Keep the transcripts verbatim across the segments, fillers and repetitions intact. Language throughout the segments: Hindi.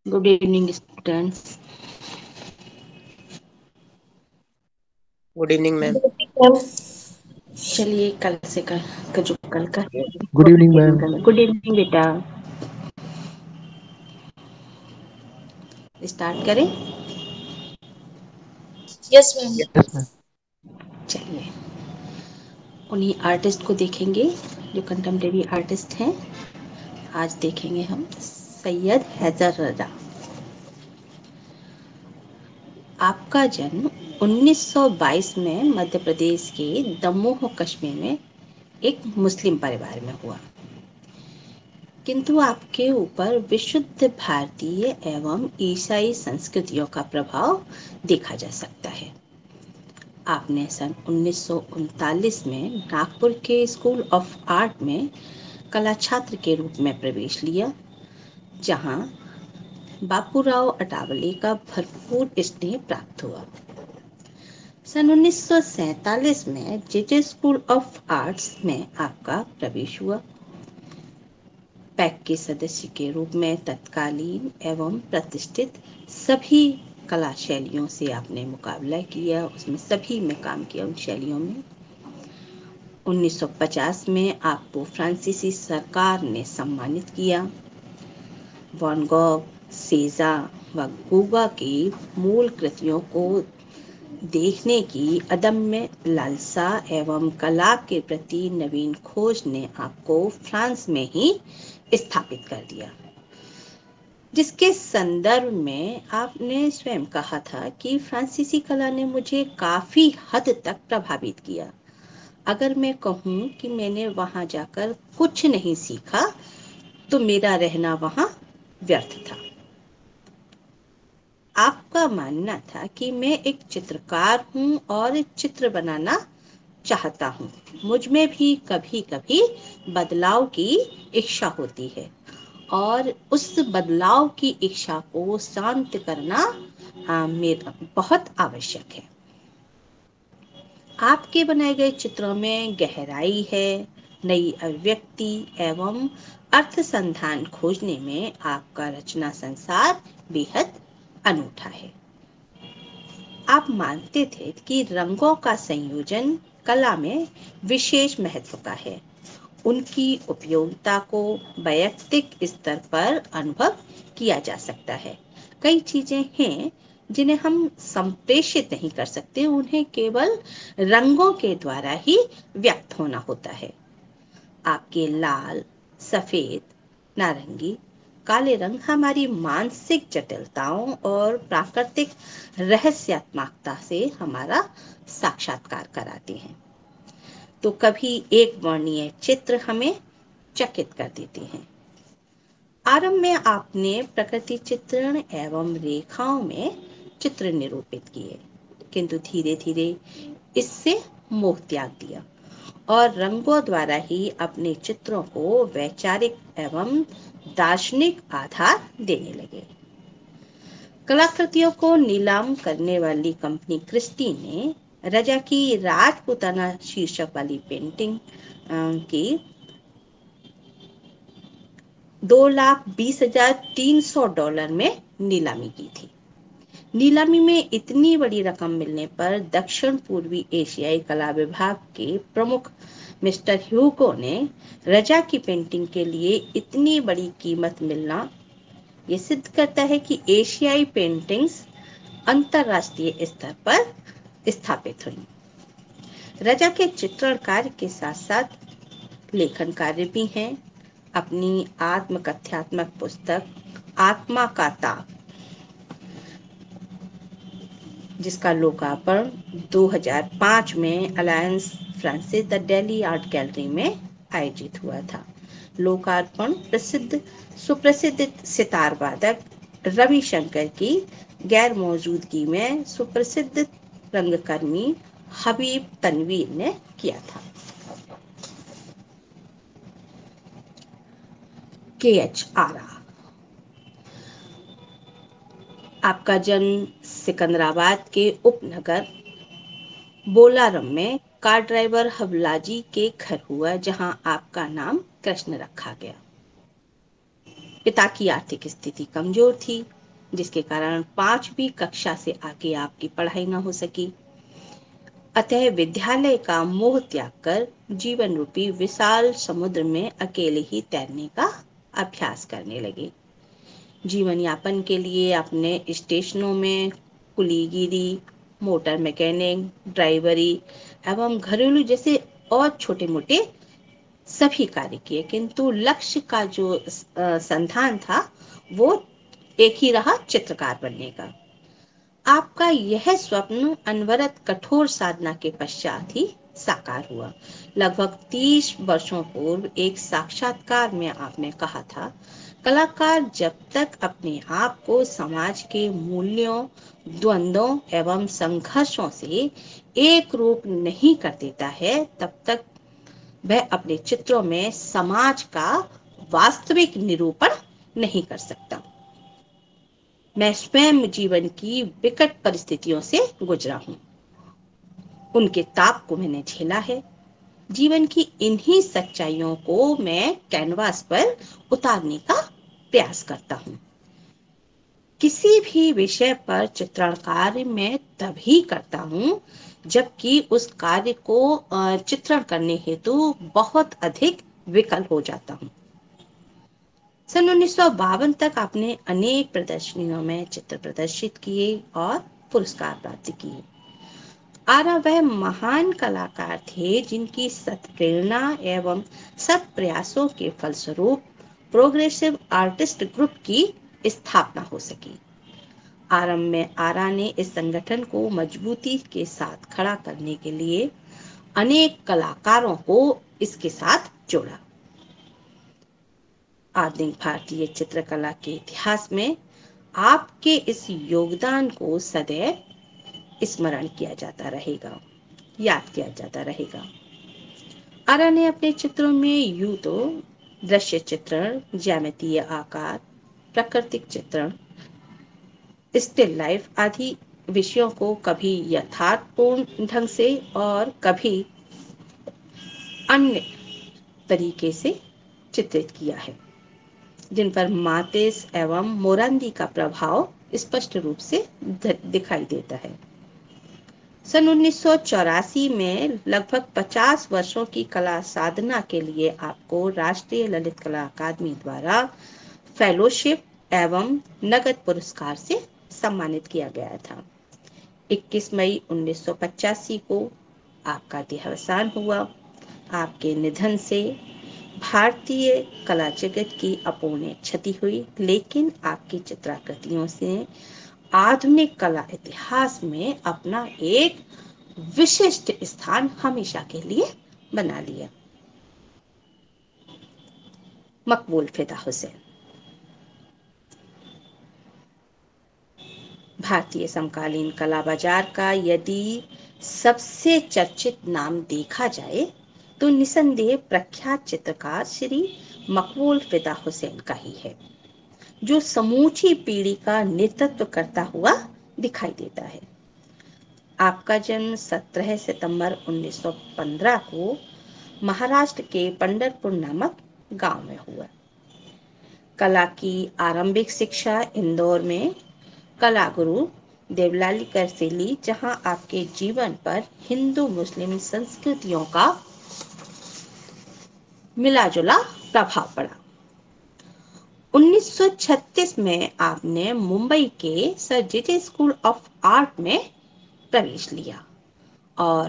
Good evening students. Good evening ma'am. चलिए कल से कल का जो कल का good evening ma'am. Good evening बेटा, स्टार्ट करें। Yes ma'am. Yes ma'am. चलिए उन्हीं आर्टिस्ट को देखेंगे जो कंटेम्प्रेरी आर्टिस्ट हैं। आज देखेंगे हम सैयद हैदर रजा। आपका जन्म उन्नीस सौ बाईस में मध्य प्रदेश के दमोह कस्बे में एक मुस्लिम परिवार में हुआ, किंतु आपके ऊपर विशुद्ध भारतीय एवं ईसाई संस्कृतियों का प्रभाव देखा जा सकता है। आपने सन उन्नीस सौ उनतालीस में नागपुर के स्कूल ऑफ आर्ट में कला छात्र के रूप में प्रवेश लिया, जहां बापूराव अटावले का भरपूर स्नेह प्राप्त हुआ। सन उन्नीस सौ सैंतालीस में जेजे स्कूल ऑफ आर्ट्स में आपका प्रवेश हुआ। पैक के सदस्य के रूप में तत्कालीन एवं प्रतिष्ठित सभी कला शैलियों से आपने मुकाबला किया, उसमें सभी में काम किया उन शैलियों में। उन्नीस सौ पचास में आपको फ्रांसीसी सरकार ने सम्मानित किया। वैन गॉग, सेजा व गूगा की मूल कृतियों को देखने की अदम्य लालसा एवं कला के प्रति नवीन खोज ने आपको फ्रांस में ही स्थापित कर दिया, जिसके संदर्भ में आपने स्वयं कहा था कि फ्रांसीसी कला ने मुझे काफी हद तक प्रभावित किया। अगर मैं कहूँ कि मैंने वहां जाकर कुछ नहीं सीखा तो मेरा रहना वहां व्यर्थ था। आपका मानना था कि मैं एक चित्रकार हूँ और चित्र बनाना चाहता हूँ। मुझ में भी कभी कभी बदलाव की इच्छा होती है और उस बदलाव की इच्छा को शांत करना आ, मेरा बहुत आवश्यक है। आपके बनाए गए चित्रों में गहराई है, नई अभिव्यक्ति एवं अर्थ संधान खोजने में आपका रचना संसार बेहद अनूठा है। आप मानते थे कि रंगों का संयोजन कला में विशेष महत्व का है। उनकी उपयोगिता को वैयक्तिक स्तर पर अनुभव किया जा सकता है। कई चीजें हैं जिन्हें हम संप्रेषित नहीं कर सकते, उन्हें केवल रंगों के द्वारा ही व्यक्त होना होता है। आपके लाल, सफेद, नारंगी, काले रंग हमारी मानसिक जटिलताओं और प्राकृतिक रहस्यात्मकता से हमारा साक्षात्कार कराते हैं, तो कभी एक वर्णीय चित्र हमें चकित कर देते हैं। आरंभ में आपने प्रकृति चित्रण एवं रेखाओं में चित्र निरूपित किए, किंतु धीरे धीरे इससे मोह त्याग दिया और रंगों द्वारा ही अपने चित्रों को वैचारिक एवं दार्शनिक आधार देने लगे। कलाकृतियों को नीलाम करने वाली कंपनी क्रिस्टी ने रजा की राजपुताना शीर्षक वाली पेंटिंग की दो लाख बीस हजार तीन सौ डॉलर में नीलामी की थी। नीलामी में इतनी बड़ी रकम मिलने पर दक्षिण पूर्वी एशियाई कला विभाग के प्रमुख मिस्टर ह्यूगो ने रजा की पेंटिंग के लिए इतनी बड़ी कीमत मिलना ये सिद्ध करता है कि एशियाई पेंटिंग्स अंतरराष्ट्रीय स्तर पर स्थापित हुई। रजा के चित्रण कार्य के साथ साथ लेखन कार्य भी हैं। अपनी आत्मकथ्यात्मक पुस्तक आत्मा का ताप, जिसका लोकार्पण दो हज़ार पाँच में Alliance Française de Delhi art gallery में आयोजित हुआ था। लोकार्पण प्रसिद्ध सुप्रसिद्ध सितार वादक रविशंकर की गैर मौजूदगी में सुप्रसिद्ध रंगकर्मी हबीब तनवीर ने किया था। के एच आरा। आपका जन्म सिकंदराबाद के उपनगर बोलारम में कार ड्राइवर हवलाजी के घर हुआ, जहां आपका नाम कृष्ण रखा गया। पिता की आर्थिक स्थिति कमजोर थी जिसके कारण पांचवी कक्षा से आगे आपकी पढ़ाई न हो सकी। अतः विद्यालय का मोह त्याग कर जीवन रूपी विशाल समुद्र में अकेले ही तैरने का अभ्यास करने लगे। जीवन यापन के लिए अपने स्टेशनों में कुलीगिरी, मोटर मैकेनिक, ड्राइवरी एवं घरेलू जैसे और छोटे मोटे सभी कार्य किए, किंतु लक्ष्य का जो संधान था वो एक ही रहा, चित्रकार बनने का। आपका यह स्वप्न अनवरत कठोर साधना के पश्चात ही साकार हुआ। लगभग तीस वर्षों पूर्व एक साक्षात्कार में आपने कहा था, कलाकार जब तक अपने आप को समाज के मूल्यों, द्वंद्वों एवं संघर्षों से एक रूप नहीं कर देता है, तब तक वह अपने चित्रों में समाज का वास्तविक निरूपण नहीं कर सकता। मैं स्वयं जीवन की विकट परिस्थितियों से गुजरा हूँ, उनके ताप को मैंने झेला है। जीवन की इन्हीं सच्चाइयों को मैं कैनवास पर उतारने का प्रयास करता हूँ। किसी भी विषय पर चित्रण कार्य मैं तभी करता हूँ जबकि उस कार्य को चित्रण करने हेतु बहुत अधिक विकल हो जाता हूँ। सन उन्नीस सौ बावन तक आपने अनेक प्रदर्शनियों में चित्र प्रदर्शित किए और पुरस्कार प्राप्त किए। आरा वह महान कलाकार थे जिनकी सत प्रेरणा एवं सत प्रयासों के फलस्वरूप प्रोग्रेसिव आर्टिस्ट ग्रुप की स्थापना हो सकी। आरंभ में आरा ने इस संगठन को मजबूती के साथ खड़ा करने के लिए अनेक कलाकारों को इसके साथ जोड़ा। आधुनिक भारतीय चित्रकला के इतिहास में आपके इस योगदान को सदैव स्मरण किया जाता रहेगा, याद किया जाता रहेगा। आरा ने अपने चित्रों में यूं तो दृश्य चित्रण, ज्यामितीय आकार, प्राकृतिक चित्रण, स्टिल लाइफ आदि विषयों को कभी यथार्थपूर्ण ढंग से और कभी अन्य तरीके से चित्रित किया है, जिन पर मातेस एवं मोरांदी का प्रभाव स्पष्ट रूप से दिखाई देता है। सन उन्नीस सौ चौरासी में लगभग पचास वर्षों की कला साधना के लिए आपको राष्ट्रीय ललित कला अकादमी द्वारा फेलोशिप एवं नगद पुरस्कार से सम्मानित किया गया था। इक्कीस मई उन्नीस सौ पचासी को आपका देहावसान हुआ। आपके निधन से भारतीय कला जगत की अपूर्णीय क्षति हुई, लेकिन आपकी चित्राकृतियों से आधुनिक कला इतिहास में अपना एक विशिष्ट स्थान हमेशा के लिए बना लिया। मकबूल फिदा हुसैन। भारतीय समकालीन कला बाजार का यदि सबसे चर्चित नाम देखा जाए तो निसंदेह प्रख्यात चित्रकार श्री मकबूल फिदा हुसैन का ही है, जो समूची पीढ़ी का नेतृत्व करता हुआ दिखाई देता है। आपका जन्म सत्रह सितंबर उन्नीस सौ पंद्रह को महाराष्ट्र के पंढरपुर नामक गांव में हुआ। कला की आरंभिक शिक्षा इंदौर में कला गुरु देवलाली कर से ली, जहां आपके जीवन पर हिंदू मुस्लिम संस्कृतियों का मिलाजुला प्रभाव पड़ा। उन्नीस सौ छत्तीस में आपने मुंबई के Sir J School of Art में प्रवेश लिया और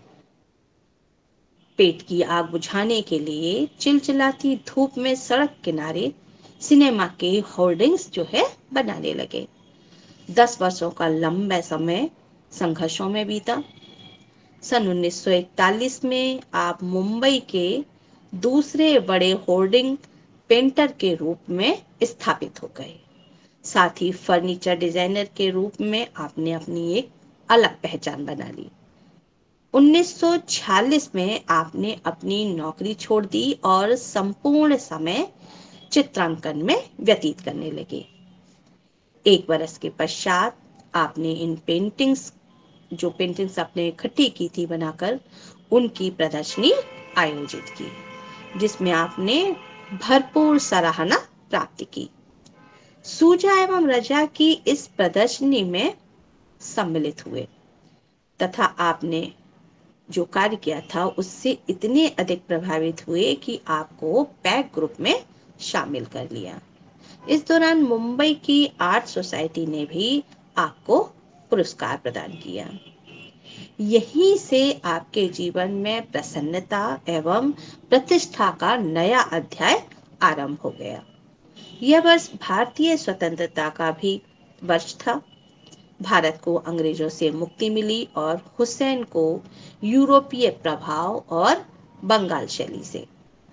पेट की आग बुझाने के लिए चिलचिलाती धूप में सड़क किनारे सिनेमा के होर्डिंग्स जो है बनाने लगे। दस वर्षों का लंबा समय संघर्षों में बीता। सन उन्नीस सौ इकतालीस में आप मुंबई के दूसरे बड़े होर्डिंग पेंटर के रूप में स्थापित हो गए। साथ ही फर्नीचर डिजाइनर के रूप में आपने अपनी एक अलग पहचान बना ली। उन्नीस सौ छियालीस में आपने अपनी नौकरी छोड़ दी और संपूर्ण समय चित्रांकन में व्यतीत करने लगे। एक बरस के पश्चात आपने इन पेंटिंग्स जो पेंटिंग्स आपने इकट्ठी की थी बनाकर, उनकी प्रदर्शनी आयोजित की, जिसमें आपने भरपूर सराहना प्राप्त की। सूजा एवं रजा की इस प्रदर्शनी में सम्मिलित हुए तथा आपने जो कार्य किया था उससे इतने अधिक प्रभावित हुए कि आपको पैक ग्रुप में शामिल कर लिया। इस दौरान मुंबई की आर्ट सोसाइटी ने भी आपको पुरस्कार प्रदान किया। यहीं से आपके जीवन में प्रसन्नता एवं प्रतिष्ठा का नया अध्याय आरंभ हो गया। यह वर्ष भारतीय स्वतंत्रता का भी वर्ष था। भारत को अंग्रेजों से मुक्ति मिली और हुसैन को यूरोपीय प्रभाव और बंगाल शैली से।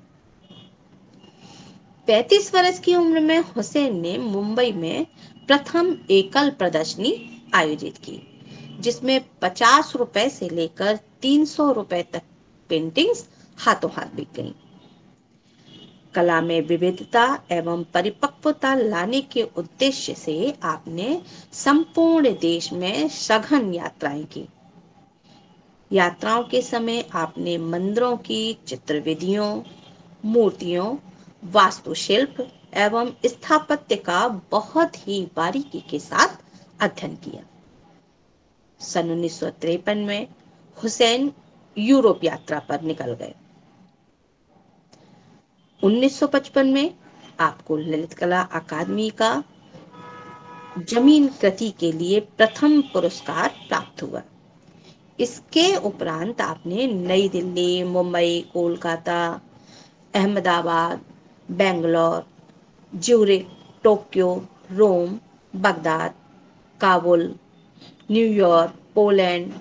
पैंतीस वर्ष की उम्र में हुसैन ने मुंबई में प्रथम एकल प्रदर्शनी आयोजित की, जिसमें पचास रुपए से लेकर तीन सौ रुपए तक पेंटिंग्स हाथों हाथ बिक गईं। कला में विविधता एवं परिपक्वता लाने के उद्देश्य से आपने संपूर्ण देश में सघन यात्राएं की। यात्राओं के समय आपने मंदिरों की चित्रविधियों, मूर्तियों, वास्तुशिल्प एवं स्थापत्य का बहुत ही बारीकी के साथ अध्ययन किया। सन उन्नीस सौ तिरपन में हुसैन यूरोप यात्रा पर निकल गए। उन्नीस सौ पचपन में आपको ललित कला अकादमी का जमीन कृति के लिए प्रथम पुरस्कार प्राप्त हुआ। इसके उपरांत आपने Nai Delhi, Mumbai, Kolkata, Ahmedabad, Bangalore, Zurich, Tokyo, Rome, Baghdad, Kabul, New York, Poland,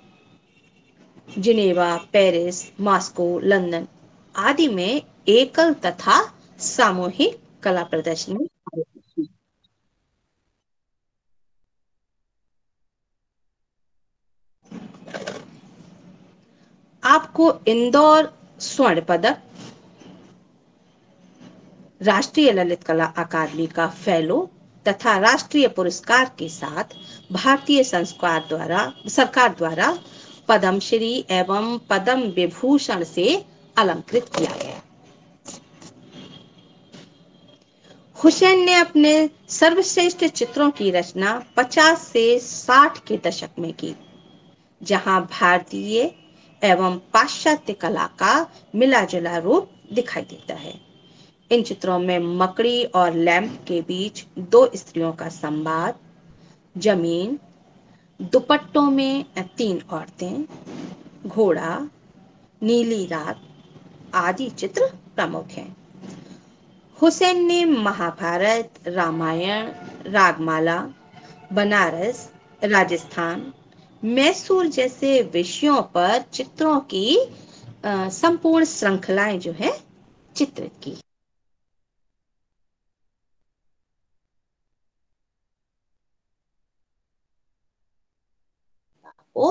Geneva, Paris, Moscow, London आदि में एकल तथा सामूहिक कला प्रदर्शनी। आपको इंदौर स्वर्ण पदक, राष्ट्रीय ललित कला अकादमी का फेलो तथा राष्ट्रीय पुरस्कार के साथ भारतीय संस्कार द्वारा सरकार द्वारा पद्मश्री एवं पद्म विभूषण से अलंकृत किया गया। हुसैन ने अपने सर्वश्रेष्ठ चित्रों की रचना पचास से साठ के दशक में की, जहां भारतीय एवं पाश्चात्य कला का मिला जुला रूप दिखाई देता है। इन चित्रों में मकड़ी और लैंप के बीच दो स्त्रियों का संवाद, जमीन, दुपट्टों में तीन औरतें, घोड़ा, नीली रात आदि चित्र प्रमुख हैं। हुसैन ने महाभारत, रामायण, रागमाला, बनारस, राजस्थान, मैसूर जैसे विषयों पर चित्रों की अ, संपूर्ण श्रृंखलाएं जो है चित्रित की। वो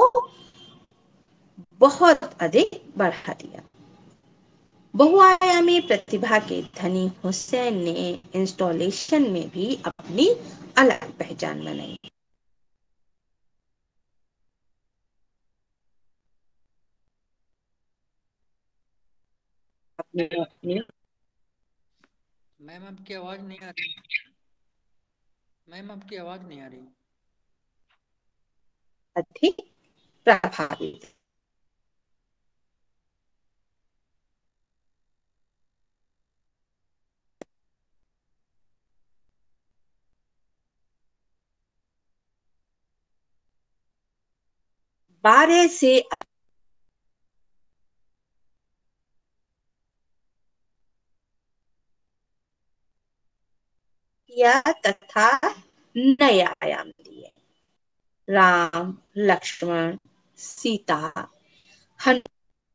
बहुत अधिक बढ़ा दिया। बहुआयामी प्रतिभा के धनी हुसैन ने इंस्टॉलेशन में भी अपनी अलग पहचान बनाई। अपने अपने मैम आपकी आवाज नहीं आ रही। मैम आपकी आवाज नहीं आ रही। अधिक प्रभावित बारह से किया तथा नए आयाम दिए। राम, लक्ष्मण, सीता, हनुमान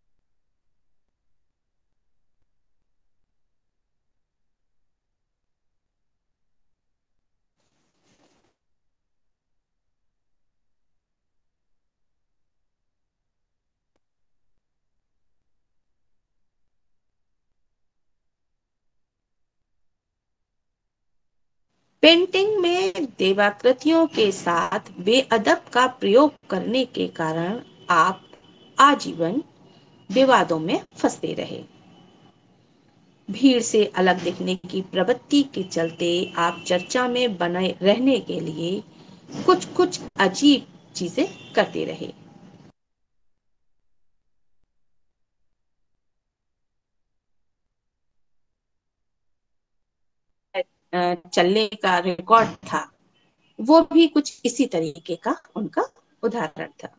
पेंटिंग में देवाकृतियों के साथ बेअदब का प्रयोग करने के कारण आप आजीवन विवादों में फंसते रहे। भीड़ से अलग दिखने की प्रवृत्ति के चलते आप चर्चा में बने रहने के लिए कुछ कुछ अजीब चीजें करते रहे। चलने का रिकॉर्ड था, वो भी कुछ इसी तरीके का उनका उदाहरण था।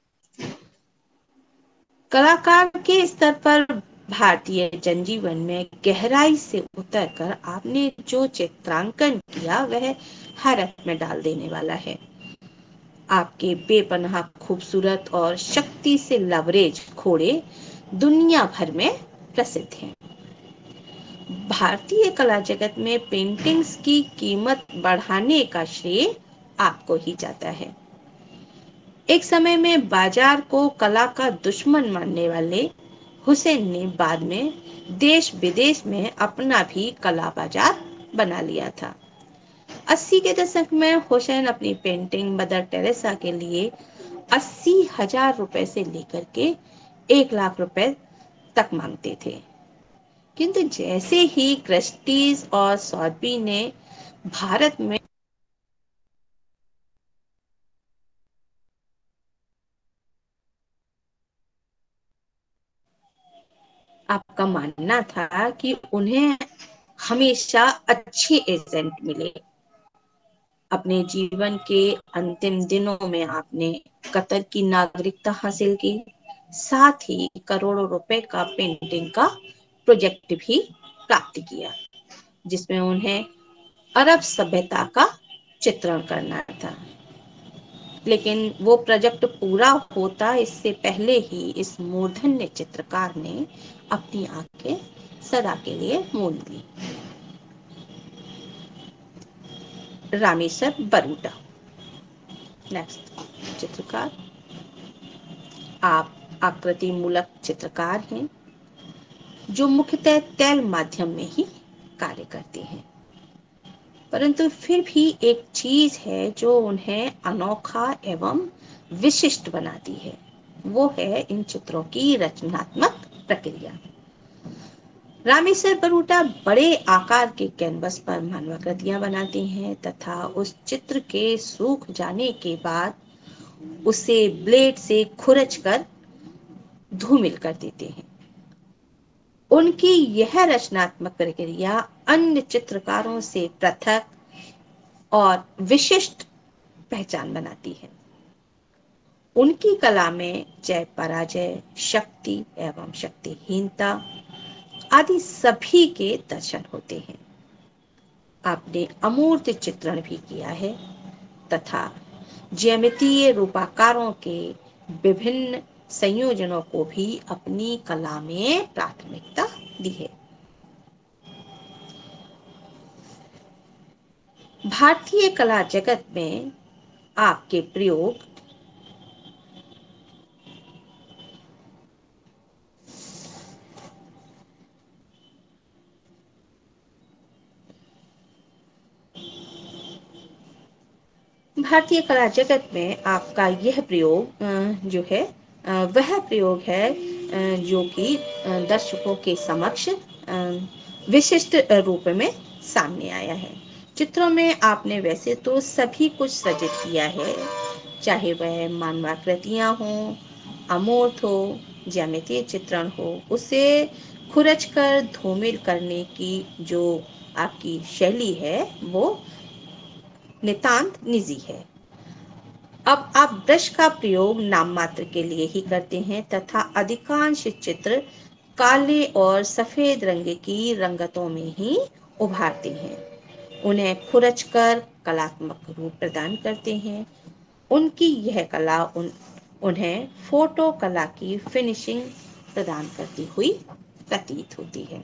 कलाकार के स्तर पर भारतीय जनजीवन में गहराई से उतरकर आपने जो चित्रांकन किया वह हैरत में डाल देने वाला है। आपके बेपनाह खूबसूरत और शक्ति से लवरेज घोड़े दुनिया भर में प्रसिद्ध हैं। भारतीय कला जगत में पेंटिंग्स की कीमत बढ़ाने का श्रेय आपको ही जाता है। एक समय में बाजार को कला का दुश्मन मानने वाले हुसैन ने बाद में देश विदेश में अपना भी कला बाजार बना लिया था। अस्सी के दशक में हुसैन अपनी पेंटिंग मदर टेरेसा के लिए अस्सी हजार रुपए से लेकर के एक लाख रुपए तक मांगते थे, किंतु जैसे ही क्रिस्टीज और सॉथबी ने भारत में आपका मानना था कि उन्हें हमेशा अच्छे एजेंट मिले। अपने जीवन के अंतिम दिनों में आपने कतर की नागरिकता हासिल की, साथ ही करोड़ों रुपए का पेंटिंग का प्रोजेक्ट भी प्राप्त किया, जिसमें उन्हें अरब सभ्यता का चित्रण करना था। लेकिन वो प्रोजेक्ट पूरा होता इससे पहले ही इस मूर्धन्य चित्रकार ने अपनी आंखें सदा के लिए मूंद ली। रामेश्वर बरूटा नेक्स्ट चित्रकार। आप आकृति मूलक चित्रकार हैं जो मुख्यतः तैल माध्यम में ही कार्य करते हैं, परंतु फिर भी एक चीज है जो उन्हें अनोखा एवं विशिष्ट बनाती है, वो है इन चित्रों की रचनात्मक प्रक्रिया। रामेश्वर बरूटा बड़े आकार के कैनवस पर मानवाकृतियां बनाते हैं तथा उस चित्र के सूख जाने के बाद उसे ब्लेड से खुरच कर धूमिल कर देते हैं। उनकी यह रचनात्मक प्रक्रिया अन्य चित्रकारों से पृथक और विशिष्ट पहचान बनाती है। उनकी कला में जय पराजय, शक्ति एवं शक्तिहीनता आदि सभी के दर्शन होते हैं। आपने अमूर्त चित्रण भी किया है तथा ज्यामितीय रूपाकारों के विभिन्न संयोजनों को भी अपनी कला में प्राथमिकता दी है। भारतीय कला जगत में आपके प्रयोग भारतीय कला जगत में आपका यह प्रयोग जो है वह प्रयोग है जो कि दर्शकों के समक्ष विशिष्ट रूप में सामने आया है। चित्रों में आपने वैसे तो सभी कुछ सृजित किया है, चाहे वह मानवाकृतियां हो, अमूर्त हो, ज्यामितीय चित्रण हो, उसे खुरच कर धूमिल करने की जो आपकी शैली है वो नितांत निजी है। अब आप ब्रश का प्रयोग नाम मात्र के लिए ही करते हैं तथा अधिकांश चित्र काले और सफेद रंग की रंगतों में ही उभारते हैं, उन्हें खुरच कर कलात्मक रूप प्रदान करते हैं। उनकी यह कला उन उन्हें फोटो कला की फिनिशिंग प्रदान करती हुई प्रतीत होती है।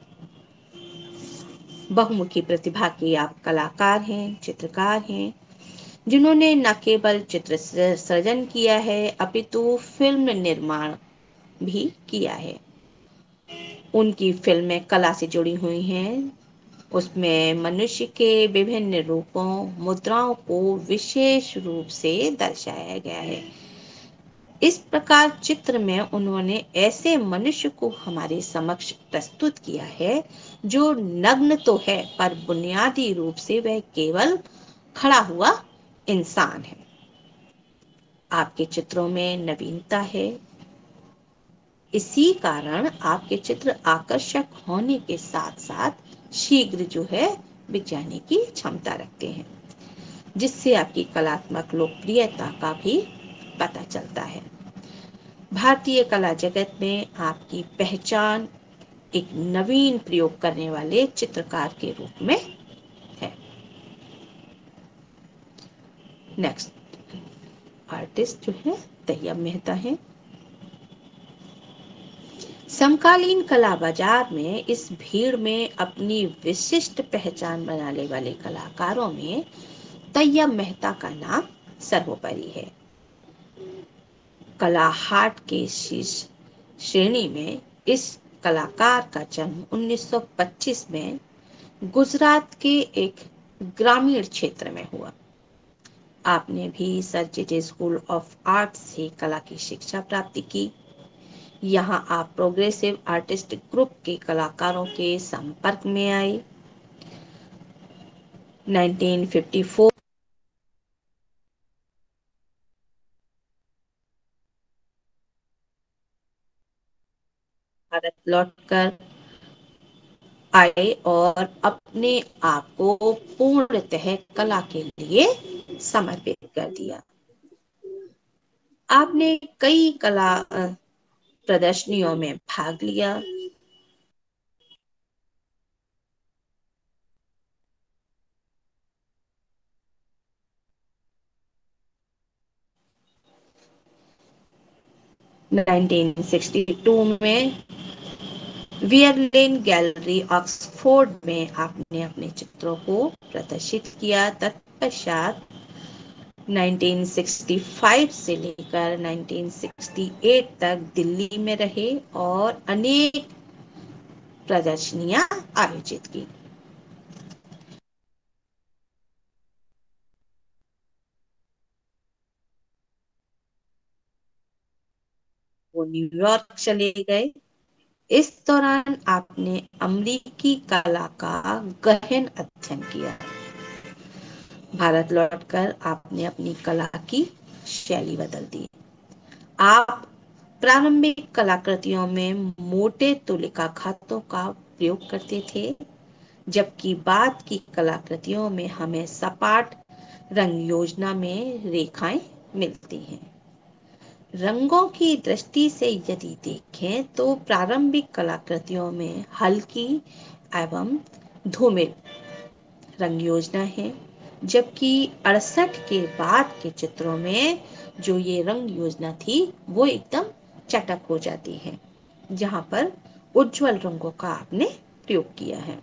बहुमुखी प्रतिभा के आप कलाकार हैं, चित्रकार हैं, जिन्होंने न केवल चित्र सृजन किया है अपितु फिल्म निर्माण भी किया है। उनकी फिल्में कला से जुड़ी हुई हैं, उसमें मनुष्य के विभिन्न रूपों, मुद्राओं को विशेष रूप से दर्शाया गया है। इस प्रकार चित्र में उन्होंने ऐसे मनुष्य को हमारे समक्ष प्रस्तुत किया है जो नग्न तो है पर बुनियादी रूप से वह केवल खड़ा हुआ इंसान है। आपके चित्रों में नवीनता है, इसी कारण आपके चित्र आकर्षक होने के साथ साथ शीघ्र जो है बिक जाने की क्षमता रखते हैं, जिससे आपकी कलात्मक लोकप्रियता का भी पता चलता है। भारतीय कला जगत में आपकी पहचान एक नवीन प्रयोग करने वाले चित्रकार के रूप में है। नेक्स्ट आर्टिस्ट जो है तैयब मेहता है। समकालीन कला बाजार में इस भीड़ में अपनी विशिष्ट पहचान बनाने वाले कलाकारों में तैयब मेहता का नाम सर्वोपरि है। कला हाट के शीर्ष श्रेणी में इस कलाकार का जन्म उन्नीस सौ पच्चीस में गुजरात के एक ग्रामीण क्षेत्र में हुआ। आपने भी Sir J School of Art से कला की शिक्षा प्राप्त की। यहाँ आप प्रोग्रेसिव आर्टिस्ट ग्रुप के कलाकारों के संपर्क में आए। उन्नीस सौ चौवन भारत लौटकर आए और अपने आप को पूर्णतः कला के लिए समर्पित कर दिया। आपने कई कला प्रदर्शनियों में भाग लिया। उन्नीस सौ बासठ में वियरलेन गैलरी ऑक्सफोर्ड में आपने अपने चित्रों को प्रदर्शित किया। तत्पश्चात उन्नीस सौ पैंसठ से लेकर उन्नीस सौ अड़सठ तक दिल्ली में रहे और अनेक प्रदर्शनियां आयोजित की। वो न्यूयॉर्क चले गए। इस दौरान आपने अमेरिकी कला का गहन अध्ययन किया। भारत लौटकर आपने अपनी कला की शैली बदल दी। आप प्रारंभिक कलाकृतियों में मोटे तुलिका खातों का प्रयोग करते थे, जबकि बाद की कलाकृतियों में हमें सपाट रंग योजना में रेखाएं मिलती हैं। रंगों की दृष्टि से यदि देखें तो प्रारंभिक कलाकृतियों में हल्की एवं धूमिल रंग योजना है, जबकि अड़सठ के बाद के चित्रों में जो ये रंग योजना थी वो एकदम चटक हो जाती है, जहां पर उज्जवल रंगों का आपने प्रयोग किया है।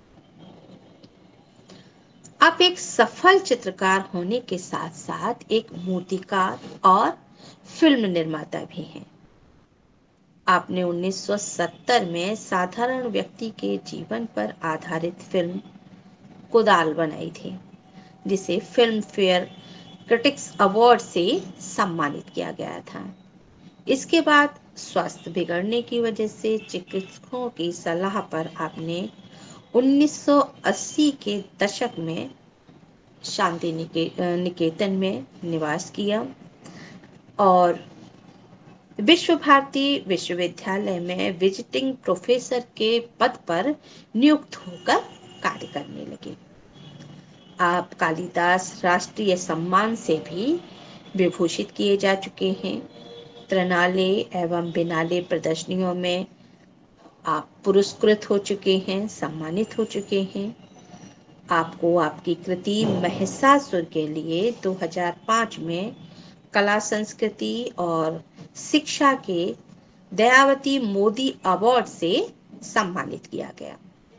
आप एक सफल चित्रकार होने के साथ साथ एक मूर्तिकार और फिल्म निर्माता भी हैं। आपने उन्नीस सौ सत्तर में साधारण व्यक्ति के जीवन पर आधारित फिल्म कुदाल बनाई थी, जिसे फिल्म फेयर क्रिटिक्स अवार्ड से सम्मानित किया गया था। इसके बाद स्वास्थ्य बिगड़ने की वजह से चिकित्सकों की सलाह पर आपने उन्नीस सौ अस्सी के दशक में शांति निके, निकेतन में निवास किया और विश्व भारती विश्वविद्यालय में विजिटिंग प्रोफेसर के पद पर नियुक्त होकर कार्य करने लगे। आप कालिदास राष्ट्रीय सम्मान से भी विभूषित किए जा चुके हैं। त्रिनाले एवं बिनाले प्रदर्शनियों में आप पुरस्कृत हो चुके हैं, सम्मानित हो चुके हैं। आपको आपकी कृति महिषासुर के लिए दो हज़ार पाँच में कला संस्कृति और शिक्षा के दयावती मोदी अवार्ड से सम्मानित किया गया।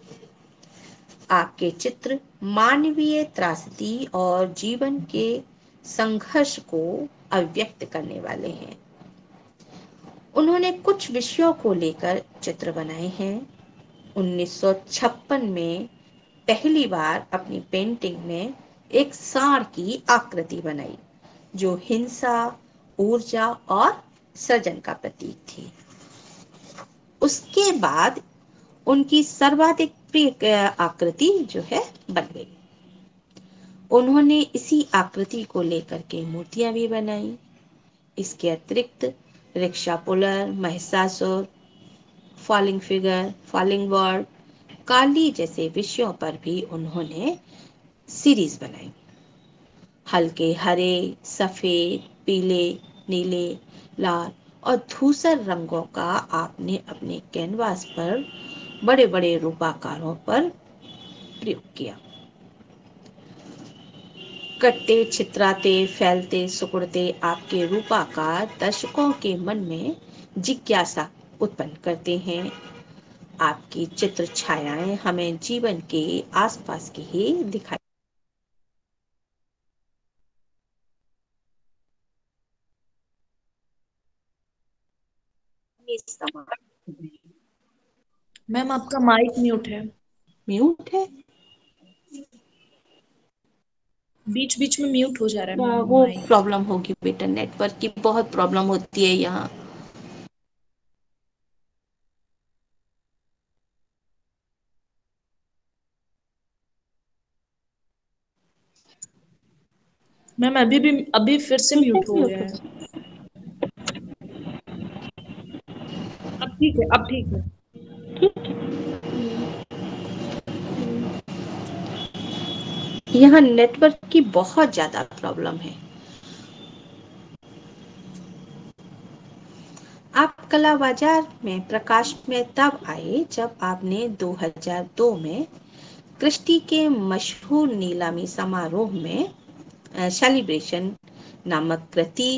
आपके चित्र मानवीय त्रासदी और जीवन के संघर्ष को अभिव्यक्त करने वाले हैं। उन्होंने कुछ विषयों को लेकर चित्र बनाए हैं। उन्नीस सौ छप्पन में पहली बार अपनी पेंटिंग में एक सांड की आकृति बनाई, जो हिंसा, ऊर्जा और सृजन का प्रतीक थी। उसके बाद उनकी सर्वाधिक प्रिय आकृति जो है बन गई। उन्होंने इसी आकृति को लेकर के मूर्तियां भी बनाई। इसके अतिरिक्त rickshaw puller, Mahishasura, falling figure, falling word, Kali जैसे विषयों पर भी उन्होंने सीरीज बनाई। हल्के हरे, सफेद, पीले, नीले, लाल और धूसर रंगों का आपने अपने कैनवास पर बड़े बड़े रूपाकारों पर प्रयोग किया। कटते, छितराते, फैलते, सिकुड़ते आपके रूपाकार दर्शकों के मन में जिज्ञासा उत्पन्न करते हैं। आपकी चित्र छायाएं हमें जीवन के आसपास की ही दिखाई। मैम आपका माइक म्यूट है। म्यूट है? बीच बीच में म्यूट हो जा रहा है वो माइक। प्रॉब्लम होगी बेटा, नेटवर्क की बहुत प्रॉब्लम होती है यहाँ। मैम अभी भी अभी फिर से म्यूट हो गया है। अब ठीक है, अब ठीक है। यहाँ नेटवर्क की बहुत ज्यादा प्रॉब्लम है। आप कला बाजार में प्रकाश में तब आए जब आपने दो हज़ार दो में क्रिस्टी के मशहूर नीलामी समारोह में सेलिब्रेशन नामक कृति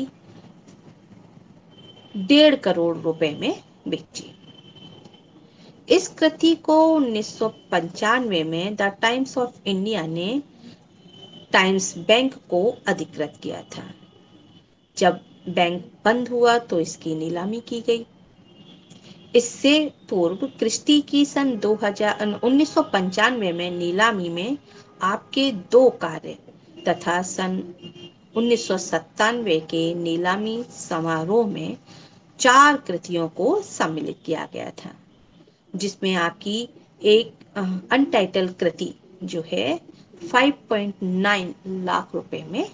डेढ़ करोड़ रुपए में बेची। इस कृति को उन्नीस सौ पंचानवे में द टाइम्स ऑफ इंडिया ने टाइम्स बैंक को अधिकृत किया था। जब बैंक बंद हुआ तो इसकी नीलामी की गई। इससे पूर्व क्रिस्टी की सन दो हज़ार उन्नीस सौ पंचानवे में नीलामी में आपके दो कार्य तथा सन उन्नीस सौ सत्तानवे के नीलामी समारोह में चार कृतियों को सम्मिलित किया गया था, जिसमें आपकी एक अनटाइटल कृति जो है पाँच पॉइंट नौ लाख रुपए में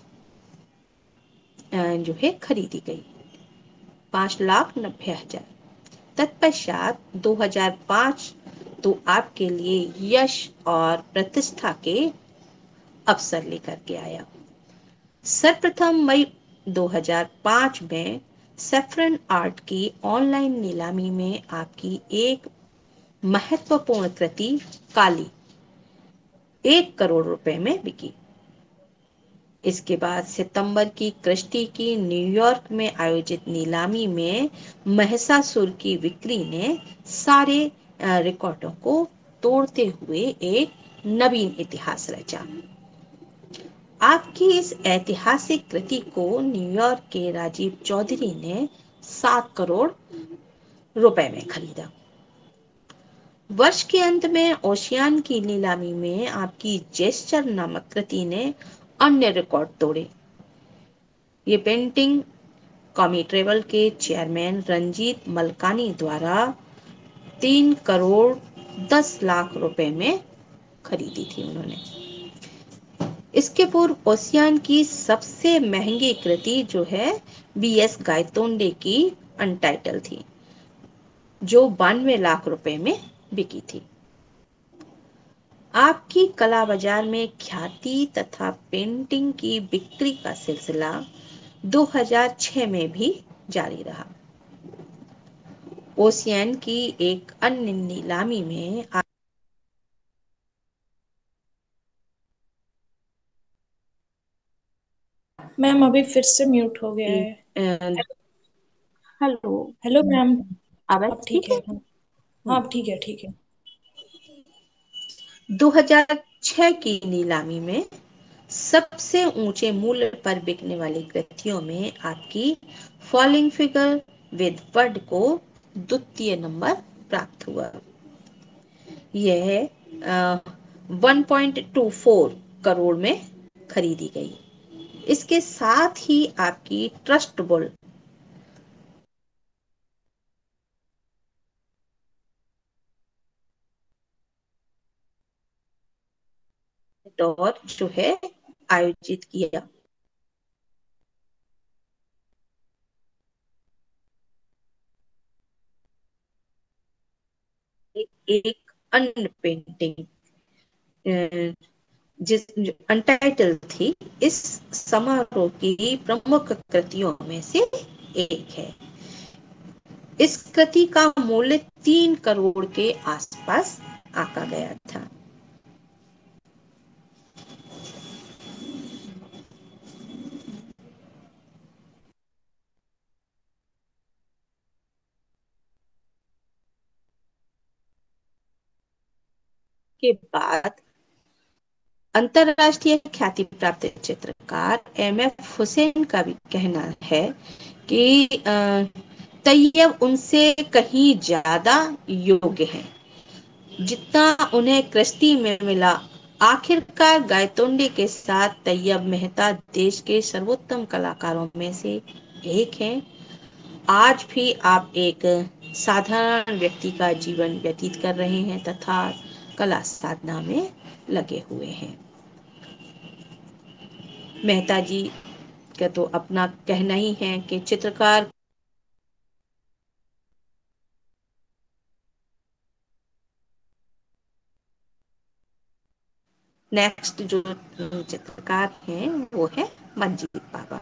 जो है खरीदी गई, पांच लाख नब्बे हजार। तत्पश्चात दो हज़ार पाँच तो आपके लिए यश और प्रतिष्ठा के अवसर लेकर के आया। सर्वप्रथम मई दो हज़ार पाँच में सैफरन आर्ट की ऑनलाइन नीलामी में आपकी एक महत्वपूर्ण कृति काली एक करोड़ रुपए में बिकी। इसके बाद सितंबर की क्रिस्टी की न्यूयॉर्क में आयोजित नीलामी में महिषासुर की बिक्री ने सारे रिकॉर्डों को तोड़ते हुए एक नवीन इतिहास रचा। आपकी इस ऐतिहासिक कृति को न्यूयॉर्क के राजीव चौधरी ने सात करोड़ रुपए में खरीदा। वर्ष के अंत में ओशियान की नीलामी में आपकी जेस्चर नामक कृति ने अन्य रिकॉर्ड तोड़े। ये पेंटिंग कॉमी ट्रेवल के चेयरमैन रंजीत मलकानी द्वारा तीन करोड़ दस लाख रुपए में खरीदी थी उन्होंने। इसके पूर्व ओशियान की सबसे महंगी कृति जो है बी एस गायतोंडे की अनटाइटल थी, जो बानवे लाख रुपए में बिकी थी। आपकी कला बाजार में ख्याति तथा पेंटिंग की बिक्री का सिलसिला दो हज़ार छह में भी जारी रहा। ओशियन की एक अन्य नीलामी में मैम अभी फिर से म्यूट हो गया है। हेलो हेलो मैम, आवाज अब ठीक है? हाँ अब ठीक है, ठीक है। दो हज़ार छह की नीलामी में सबसे ऊंचे मूल्य पर बिकने वाली कृतियों में आपकी फॉलिंग फिगर विद वर्ड को द्वितीय नंबर प्राप्त हुआ। यह एक पॉइंट दो चार करोड़ में खरीदी गई। इसके साथ ही आपकी ट्रस्ट बुल आउटडोर जो है आयोजित किया। एक अन्य पेंटिंग जिस अनटाइटल थी, इस समारोह की प्रमुख कृतियों में से एक है। इस कृति का मूल्य तीन करोड़ के आसपास आका गया था। के बाद अंतरराष्ट्रीय ख्याति प्राप्त चित्रकार एम एफ हुसैन का भी कहना है कि तैयब उनसे कहीं ज्यादा योग्य हैं, जितना उन्हें क्रिस्टी में मिला। आखिरकार गायतोंडे के साथ तैयब मेहता देश के सर्वोत्तम कलाकारों में से एक हैं। आज भी आप एक साधारण व्यक्ति का जीवन व्यतीत कर रहे हैं तथा कला साधना में लगे हुए हैं। मेहता जी का तो अपना कहना ही है कि चित्रकार नेक्स्ट जो चित्रकार हैं वो है मंजीत बाबा।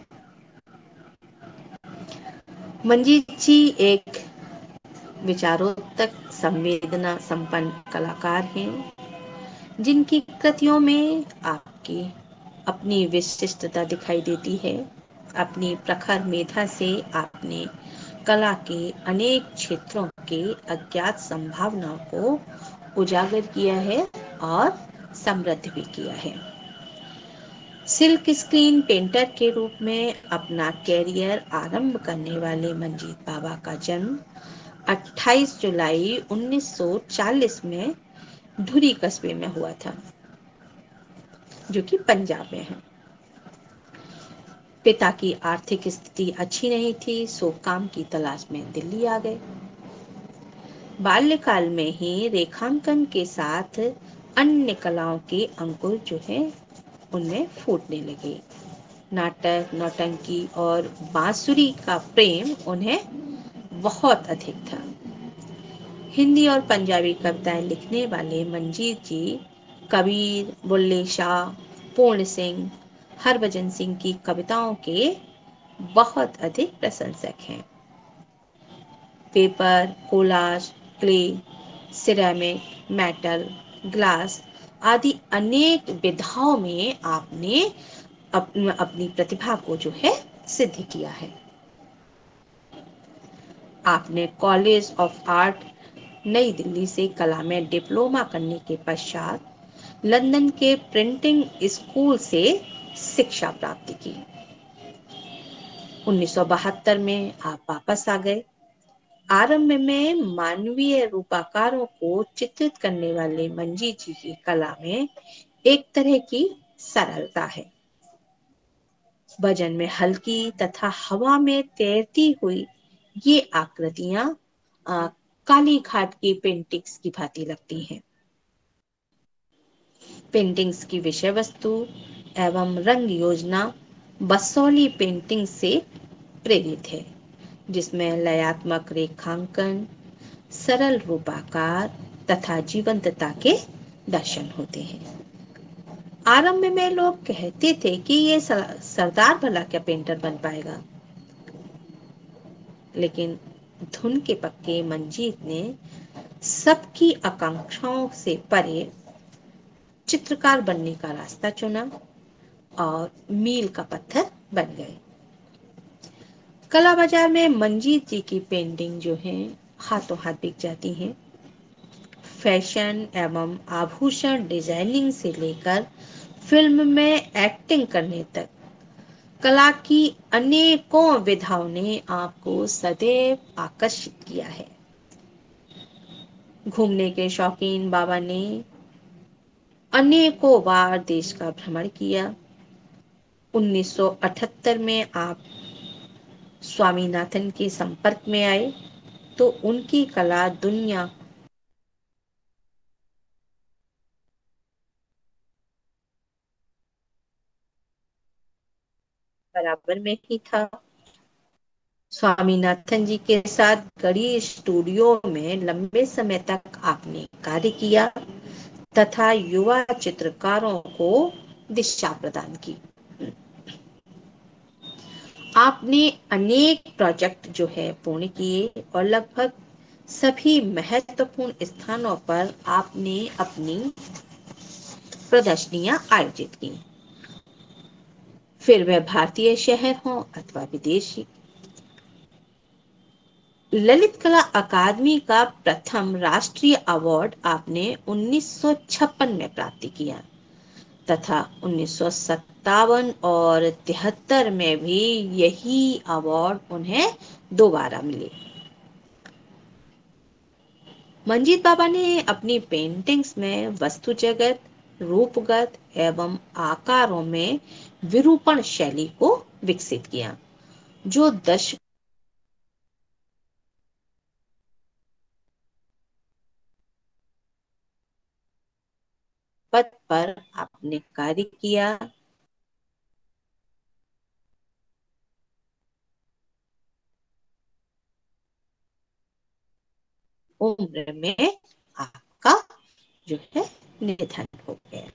मंजीत जी एक विचारोत्तक संवेदना संपन्न कलाकार हैं, जिनकी कृतियों में आपकी अपनी विशिष्टता दिखाई देती है। अपनी प्रखर मेधा से आपने कला के अनेक क्षेत्रों के अज्ञात संभावनाओं को उजागर किया है और समृद्ध भी किया है। सिल्क स्क्रीन पेंटर के रूप में अपना कैरियर आरंभ करने वाले मंजीत बाबा का जन्म अट्ठाईस जुलाई उन्नीस सौ चालीस में धुरी कस्बे में हुआ था, जो कि पंजाब में है। पिता की आर्थिक स्थिति अच्छी नहीं थी, सो काम की तलाश में दिल्ली आ गए। बाल्यकाल में ही रेखांकन के साथ अन्य कलाओं के अंकुर जो है उनमें फूटने लगे। नाटक, नौटंकी और बांसुरी का प्रेम उन्हें बहुत अधिक था। हिंदी और पंजाबी कविताएं लिखने वाले मंजीत जी कबीर, बुल्ले शाह, पूर्ण सिंह, हरभजन सिंह की कविताओं के बहुत अधिक प्रशंसक हैं। Paper, collage, clay, ceramic, metal, glass आदि अनेक विधाओं में आपने अपनी अपनी प्रतिभा को जो है सिद्ध किया है। आपने कॉलेज ऑफ आर्ट नई दिल्ली से कला में डिप्लोमा करने के पश्चात लंदन के प्रिंटिंग स्कूल से शिक्षा प्राप्त की। उन्नीस सौ बहत्तर में आप वापस आ गए। आरंभ में मानवीय रूपाकारों को चित्रित करने वाले मंजीत जी की कला में एक तरह की सरलता है। वजन में हल्की तथा हवा में तैरती हुई ये आकृतियां काली घाट की पेंटिंग्स की भांति लगती हैं। पेंटिंग्स की विषय वस्तु एवं रंग योजना बसोली पेंटिंग से प्रेरित है, जिसमें लयात्मक रेखांकन, सरल रूपाकार तथा जीवंतता के दर्शन होते हैं। आरंभ में लोग कहते थे कि ये सरदार भला क्या पेंटर बन पाएगा, लेकिन धुन के पक्के मंजीत ने सबकी आकांक्षाओं से परे चित्रकार बनने का रास्ता चुना और मील का पत्थर बन गए। कला बाजार में मंजीत जी की पेंटिंग जो है हाथों हाथ बिक जाती हैं। फैशन एवं आभूषण डिजाइनिंग से लेकर फिल्म में एक्टिंग करने तक कला की अनेकों विधाओं ने आपको सदैव आकर्षित किया है। घूमने के शौकीन बाबा ने अनेकों बार देश का भ्रमण किया। उन्नीस सौ अठहत्तर में आप स्वामीनाथन के संपर्क में आए तो उनकी कला दुनिया बराबर में ही था। स्वामीनाथन जी के साथ गढ़ी स्टूडियो में लंबे समय तक आपने कार्य किया तथा युवा चित्रकारों को दिशा प्रदान की। आपने अनेक प्रोजेक्ट जो है पूर्ण किए और लगभग सभी महत्वपूर्ण स्थानों पर आपने अपनी प्रदर्शनियां आयोजित की, फिर वह भारतीय शहर हो अथवा विदेशी। ललित कला अकादमी का प्रथम राष्ट्रीय अवार्ड आपने उन्नीस सौ छप्पन में प्राप्त किया तथा उन्नीस सौ सत्तावन और तिहत्तर में भी यही अवार्ड उन्हें दोबारा मिले। मंजीत बाबा ने अपनी पेंटिंग्स में वस्तु जगत, रूपगत एवं आकारों में विरूपण शैली को विकसित किया, जो दश पद पर आपने कार्य किया। उम्र में आपका जो है निधन हो गया।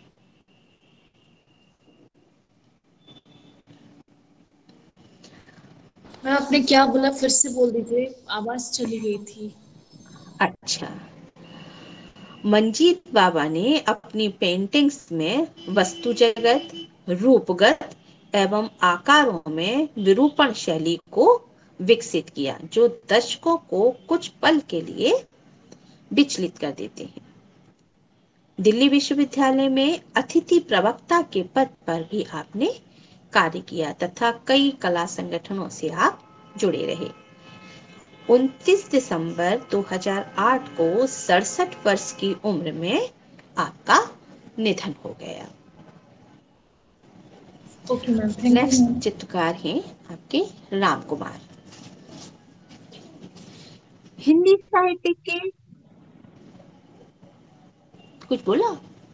मैं आपने क्या बोला फिर से बोल दीजिए, आवाज चली गई थी। अच्छा, मंजीत बाबा ने अपनी पेंटिंग्स में वस्तु जगत, रूपगत एवं आकारों में विरूपण शैली को विकसित किया, जो दर्शकों को कुछ पल के लिए विचलित कर देते हैं। दिल्ली विश्वविद्यालय में अतिथि प्रवक्ता के पद पर भी आपने कार्य किया तथा कई कला संगठनों से आप जुड़े रहे। उनतीस दिसंबर दो हज़ार आठ को सड़सठ वर्ष की उम्र में आपका निधन हो गया। Okay ma'am, thank you. Next चित्रकार हैं आपके राम कुमार। हिंदी साहित्य के कुछ बोला?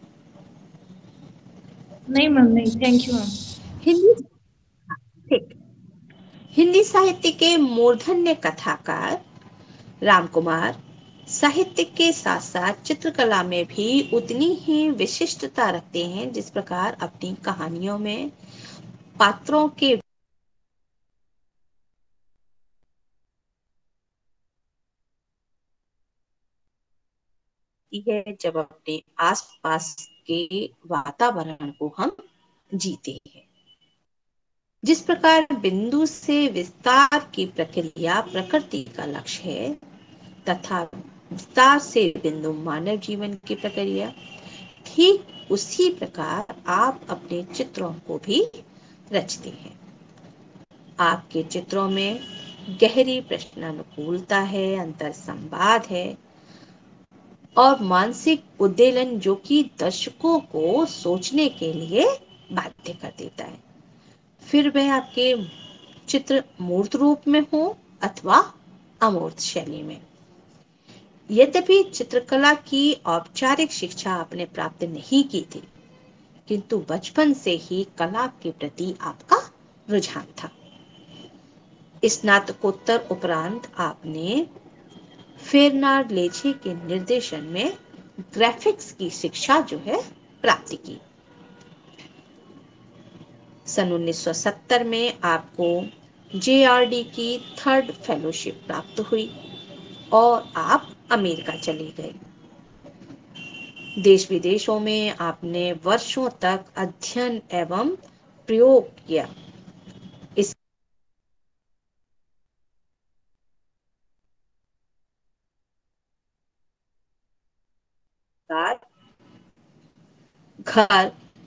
नहीं मैम, नहीं, थैंक यू मैम। हिंदी ठीक हिंदी साहित्य के मूर्धन्य कथाकार राम कुमार साहित्य के साथ साथ चित्रकला में भी उतनी ही विशिष्टता रखते हैं जिस प्रकार अपनी कहानियों में पात्रों के है जब अपने आसपास के वातावरण को हम जीते हैं। जिस प्रकार बिंदु से विस्तार की प्रक्रिया प्रकृति का लक्ष्य है तथा विस्तार से बिंदु मानव जीवन की प्रक्रिया, ठीक उसी प्रकार आप अपने चित्रों को भी रचते हैं। आपके चित्रों में गहरी प्रश्नानुकूलता है, अंतर संवाद है और मानसिक उद्वेलन जो कि दर्शकों को सोचने के लिए बाध्य कर देता है। फिर वह आपके चित्र मूर्त रूप में हो अथवा अमूर्त शैली में। यद्यपि चित्रकला की औपचारिक शिक्षा आपने प्राप्त नहीं की थी, किंतु बचपन से ही कला के प्रति आपका रुझान था। स्नातकोत्तर उपरांत आपने फेरनार लेछे के निर्देशन में ग्राफिक्स की शिक्षा जो है प्राप्त की। सन उन्नीस सौ सत्तर में आपको जे आर डी की थर्ड फेलोशिप प्राप्त हुई और आप अमेरिका चले गए। देश विदेशों में आपने वर्षों तक अध्ययन एवं प्रयोग किया। इस घर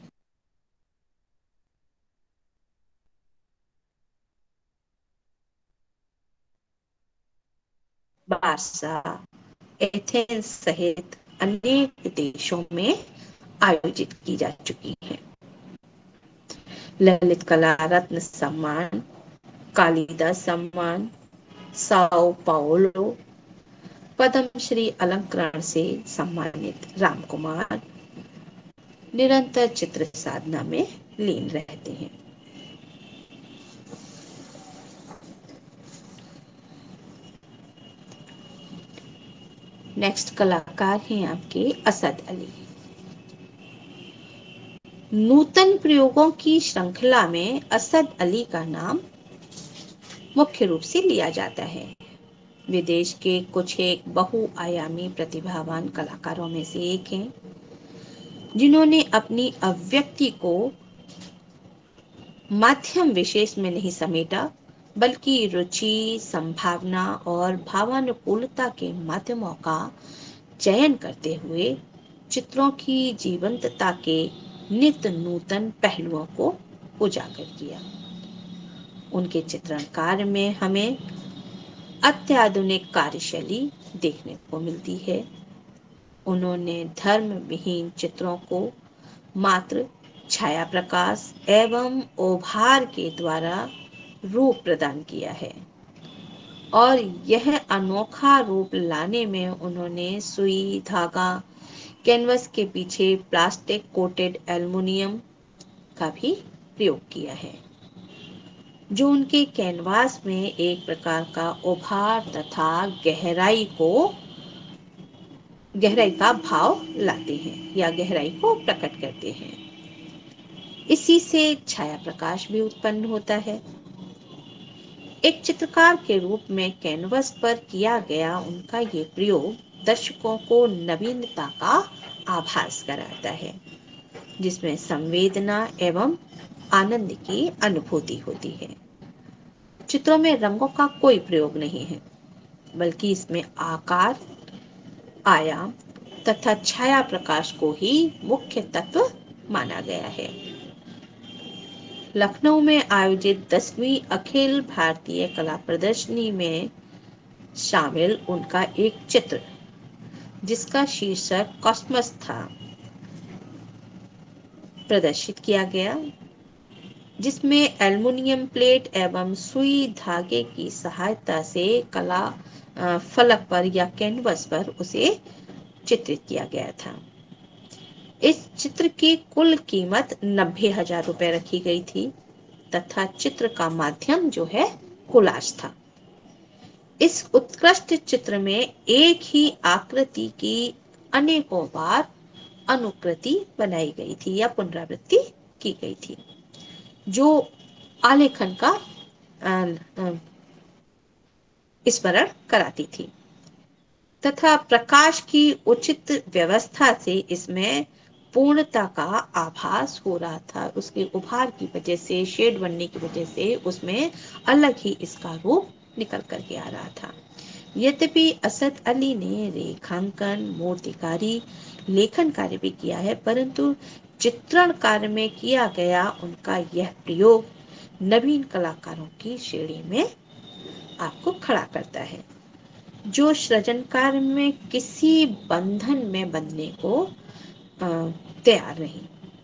बारसा, एथेंस सहित अनेक देशों में आयोजित की जा चुकी हैं। ललित कला रत्न सम्मान, कालिदास सम्मान, साओ पाओलो, पद्मश्री अलंकरण से सम्मानित राम कुमार निरंतर चित्र साधना में लीन रहते हैं। नेक्स्ट कलाकार हैं आपके असद अली। नूतन प्रयोगों की श्रृंखला में असद अली का नाम मुख्य रूप से लिया जाता है। विदेश के कुछ एक बहुआयामी प्रतिभावान कलाकारों में से एक हैं, जिन्होंने अपनी अभिव्यक्ति को माध्यम विशेष में नहीं समेटा, बल्कि रुचि, संभावना और भावानुकूलता के माध्यमों का चयन करते हुए चित्रों की जीवंतता के नित्य नूतन पहलुओं को उजागर किया। उनके चित्रण कार्य में हमें अत्याधुनिक कार्यशैली देखने को मिलती है। उन्होंने धर्म विहीन चित्रों को मात्र छाया प्रकाश एवं ओभार के द्वारा रूप प्रदान किया है, और यह अनोखा रूप लाने में उन्होंने सुई, धागा, कैनवस के पीछे प्लास्टिक कोटेड एल्युमिनियम का भी प्रयोग किया है, जो उनके कैनवास में एक प्रकार का उभार तथा गहराई को गहराई का भाव लाते हैं या गहराई को प्रकट करते हैं। इसी से छाया प्रकाश भी उत्पन्न होता है। एक चित्रकार के रूप में कैनवस पर किया गया उनका ये प्रयोग दर्शकों को नवीनता का आभास कराता है, जिसमें संवेदना एवं आनंद की अनुभूति होती है। चित्रों में रंगों का कोई प्रयोग नहीं है, बल्कि इसमें आकार, आयाम तथा छाया प्रकाश को ही मुख्य तत्व माना गया है। लखनऊ में आयोजित दसवीं अखिल भारतीय कला प्रदर्शनी में शामिल उनका एक चित्र, जिसका शीर्षक कॉस्मस था, प्रदर्शित किया गया, जिसमें एल्युमिनियम प्लेट एवं सुई धागे की सहायता से कला फलक पर या कैनवस पर उसे चित्रित किया गया था। इस चित्र की कुल कीमत नब्बे हजार रुपए रखी गई थी तथा चित्र का माध्यम जो है कोलाज था। इस उत्कृष्ट चित्र में एक ही आकृति की अनेकों बार अनुकृति बनाई गई थी या पुनरावृत्ति की गई थी, जो आलेखन का स्मरण कराती थी तथा प्रकाश की उचित व्यवस्था से इसमें पूर्णता का आभास हो रहा था। उसके उभार की वजह से, शेड बनने की वजह से उसमें अलग ही इसका रूप निकल करके आ रहा था। यद्यपि असद अली ने रेखांकन, मूर्तिकारी, लेखन कार्य भी किया है, परंतु चित्रण कार्य में किया गया उनका यह प्रयोग नवीन कलाकारों की श्रेणी में आपको खड़ा करता है, जो सृजन कार्य में किसी बंधन में बंधने को तैयार नहीं,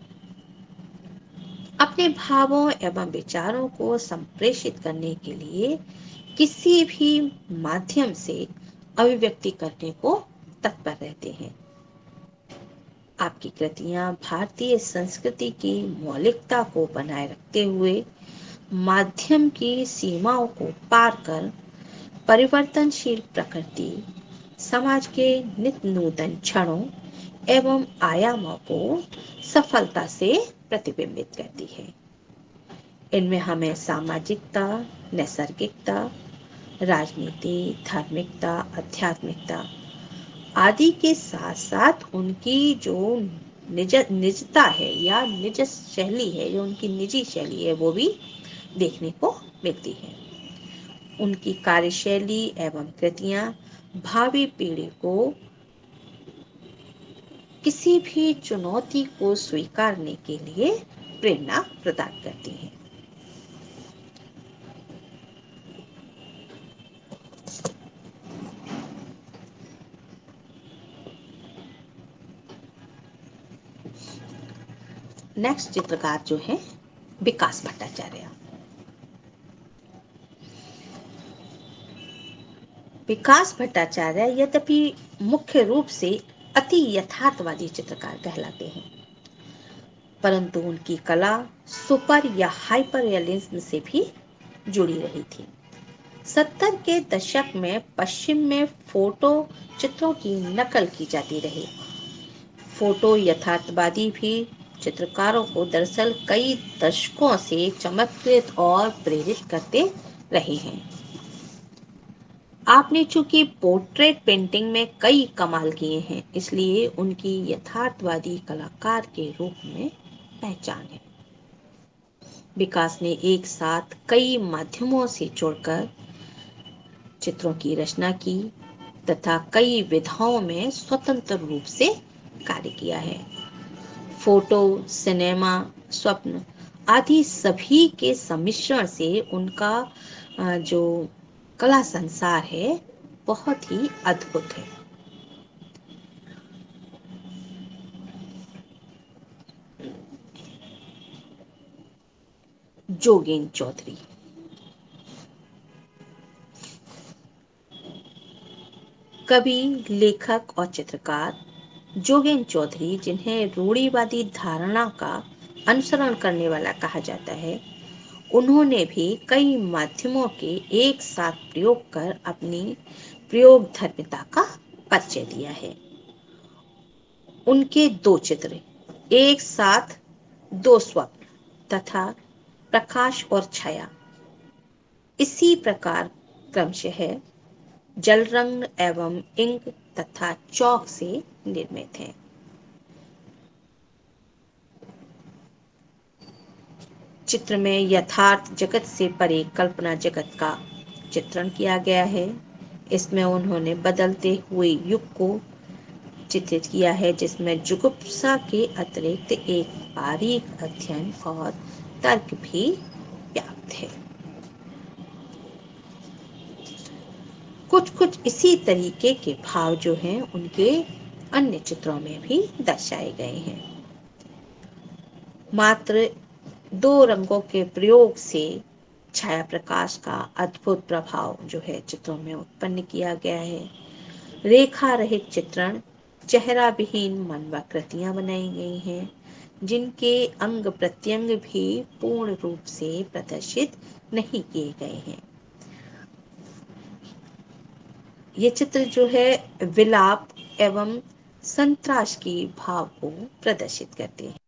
अपने भावों एवं विचारों को संप्रेषित करने के लिए किसी भी माध्यम से अभिव्यक्ति करने को तत्पर रहते हैं। आपकी कृतियां भारतीय संस्कृति की मौलिकता को बनाए रखते हुए माध्यम की सीमाओं को पार कर परिवर्तनशील प्रकृति, समाज के नित्य नूतन क्षणों एवं आयामों को सफलता से प्रतिबिंबित करती है। इनमें हमें सामाजिकता, नैसर्गिकता, राजनीति, धार्मिकता, आध्यात्मिकता आदि के साथ साथ उनकी जो निज निजता है या निज शैली है, जो उनकी निजी शैली है, वो भी देखने को मिलती है। उनकी कार्यशैली एवं कृतियां भावी पीढ़ी को किसी भी चुनौती को स्वीकारने के लिए प्रेरणा प्रदान करती हैं। नेक्स्ट चित्रकार जो है विकास भट्टाचार्य। विकास भट्टाचार्य यद्यपि मुख्य रूप से अति यथार्थवादी चित्रकार कहलाते हैं, परंतु उनकी कला सुपर या हाइपर रियलिज्म से भी जुड़ी रही थी। सत्तर के दशक में पश्चिम में फोटो चित्रों की नकल की जाती रही। फोटो यथार्थवादी भी चित्रकारों को दरअसल कई दशकों से चमत्कृत और प्रेरित करते रहे हैं। आपने चूंकि पोर्ट्रेट पेंटिंग में कई कमाल किए हैं, इसलिए उनकी यथार्थवादी कलाकार के रूप में पहचान है। विकास ने एक साथ कई माध्यमों से जोड़कर चित्रों की रचना की तथा कई विधाओं में स्वतंत्र रूप से कार्य किया है। फोटो, सिनेमा, स्वप्न आदि सभी के सम्मिश्रण से उनका जो कला संसार है बहुत ही अद्भुत है। जोगेन चौधरी। कवि, लेखक और चित्रकार जोगेन चौधरी, जिन्हें रूढ़िवादी धारणा का अनुसरण करने वाला कहा जाता है, उन्होंने भी कई माध्यमों के एक साथ प्रयोग कर अपनी प्रयोगधर्मिता का परिचय दिया है। उनके दो चित्र, एक साथ दो स्वप्न तथा प्रकाश और छाया, इसी प्रकार क्रमशः जल रंग एवं इंक तथा चौक से निर्मित है। चित्र में यथार्थ जगत से परे कल्पना जगत का चित्रण किया गया है। इसमें उन्होंने बदलते हुए युग को चित्रित किया है, जिसमें जुगुप्सा के अतिरिक्त एक बारीक अध्ययन और तर्क भी व्याप्त है। कुछ कुछ इसी तरीके के भाव जो हैं उनके अन्य चित्रों में भी दर्शाए गए हैं। मात्र दो रंगों के प्रयोग से छाया प्रकाश का अद्भुत प्रभाव जो है चित्रों में उत्पन्न किया गया है। रेखा रहित चित्रण, चेहरा विहीन मनवाकृतियां बनाई गई हैं, जिनके अंग प्रत्यंग भी पूर्ण रूप से प्रदर्शित नहीं किए गए हैं। ये चित्र जो है विलाप एवं संतराश की भाव को प्रदर्शित करते हैं।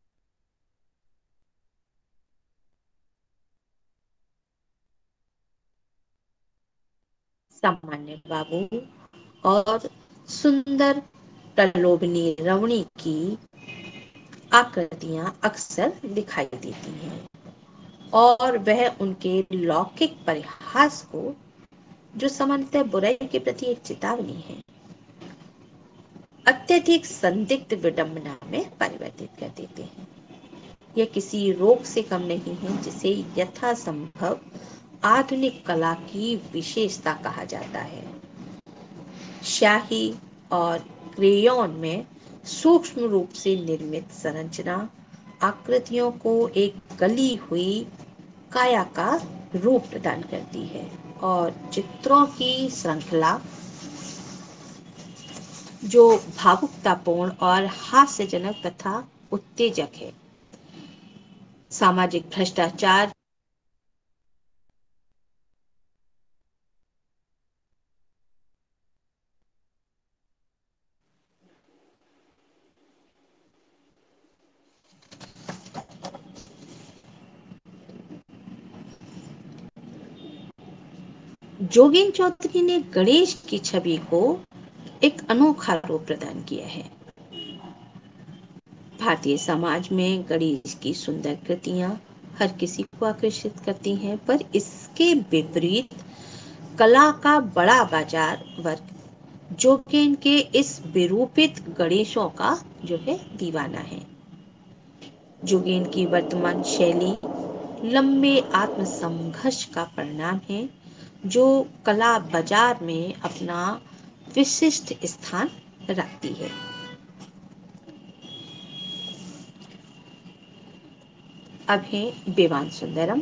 सामान्य बाबू और सुंदर प्रलोभनी रमणी की आकृतियां अक्सर दिखाई देती हैं और वह उनके लौकिक परिहास को, जो सामान्यतः बुराई के प्रति एक चेतावनी है, अत्यधिक संदिग्ध विडंबना में परिवर्तित कर देते हैं। यह किसी रोग से कम नहीं है, जिसे यथासंभव आधुनिक कला की विशेषता कहा जाता है। स्याही और क्रेयॉन में सूक्ष्म रूप से निर्मित संरचना आकृतियों को एक गली हुई काया का रूप प्रदान करती है और चित्रों की श्रृंखला जो भावुकतापूर्ण और हास्यजनक तथा उत्तेजक है। सामाजिक भ्रष्टाचार, जोगेन चौधरी ने गणेश की छवि को एक अनोखा रूप प्रदान किया है। भारतीय समाज में गणेश की सुंदर कृतियां हर किसी को आकर्षित करती हैं, पर इसके विपरीत कला का बड़ा बाजार वर्ग जोगेन के इस विरूपित गणेशों का जो है दीवाना है। जोगेन की वर्तमान शैली लंबे आत्मसंघर्ष का परिणाम है, जो कला बाजार में अपना विशिष्ट स्थान रखती है। अब है बेवान सुंदरम।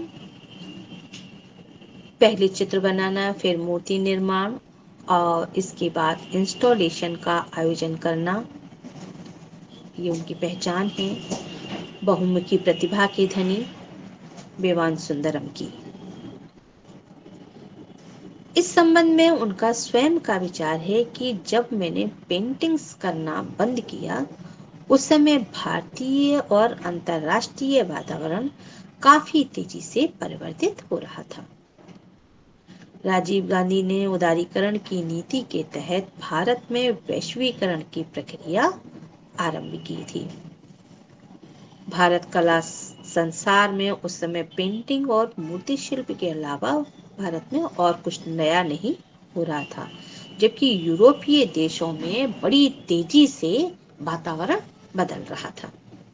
पहले चित्र बनाना, फिर मूर्ति निर्माण और इसके बाद इंस्टॉलेशन का आयोजन करना, ये उनकी पहचान है। बहुमुखी प्रतिभा के धनी बेवान सुंदरम की इस संबंध में उनका स्वयं का विचार है कि जब मैंने पेंटिंग्स करना बंद किया उस समय भारतीय और अंतर्राष्ट्रीय वातावरण काफी तेजी से परिवर्तित हो रहा था। राजीव गांधी ने उदारीकरण की नीति के तहत भारत में वैश्वीकरण की प्रक्रिया आरंभ की थी। भारत कला संसार में उस समय पेंटिंग और मूर्ति शिल्प के अलावा भारत में और कुछ नया नहीं हो रहा था, जबकि यूरोपीय देशों में बड़ी तेजी से वातावरण बदल रहा था।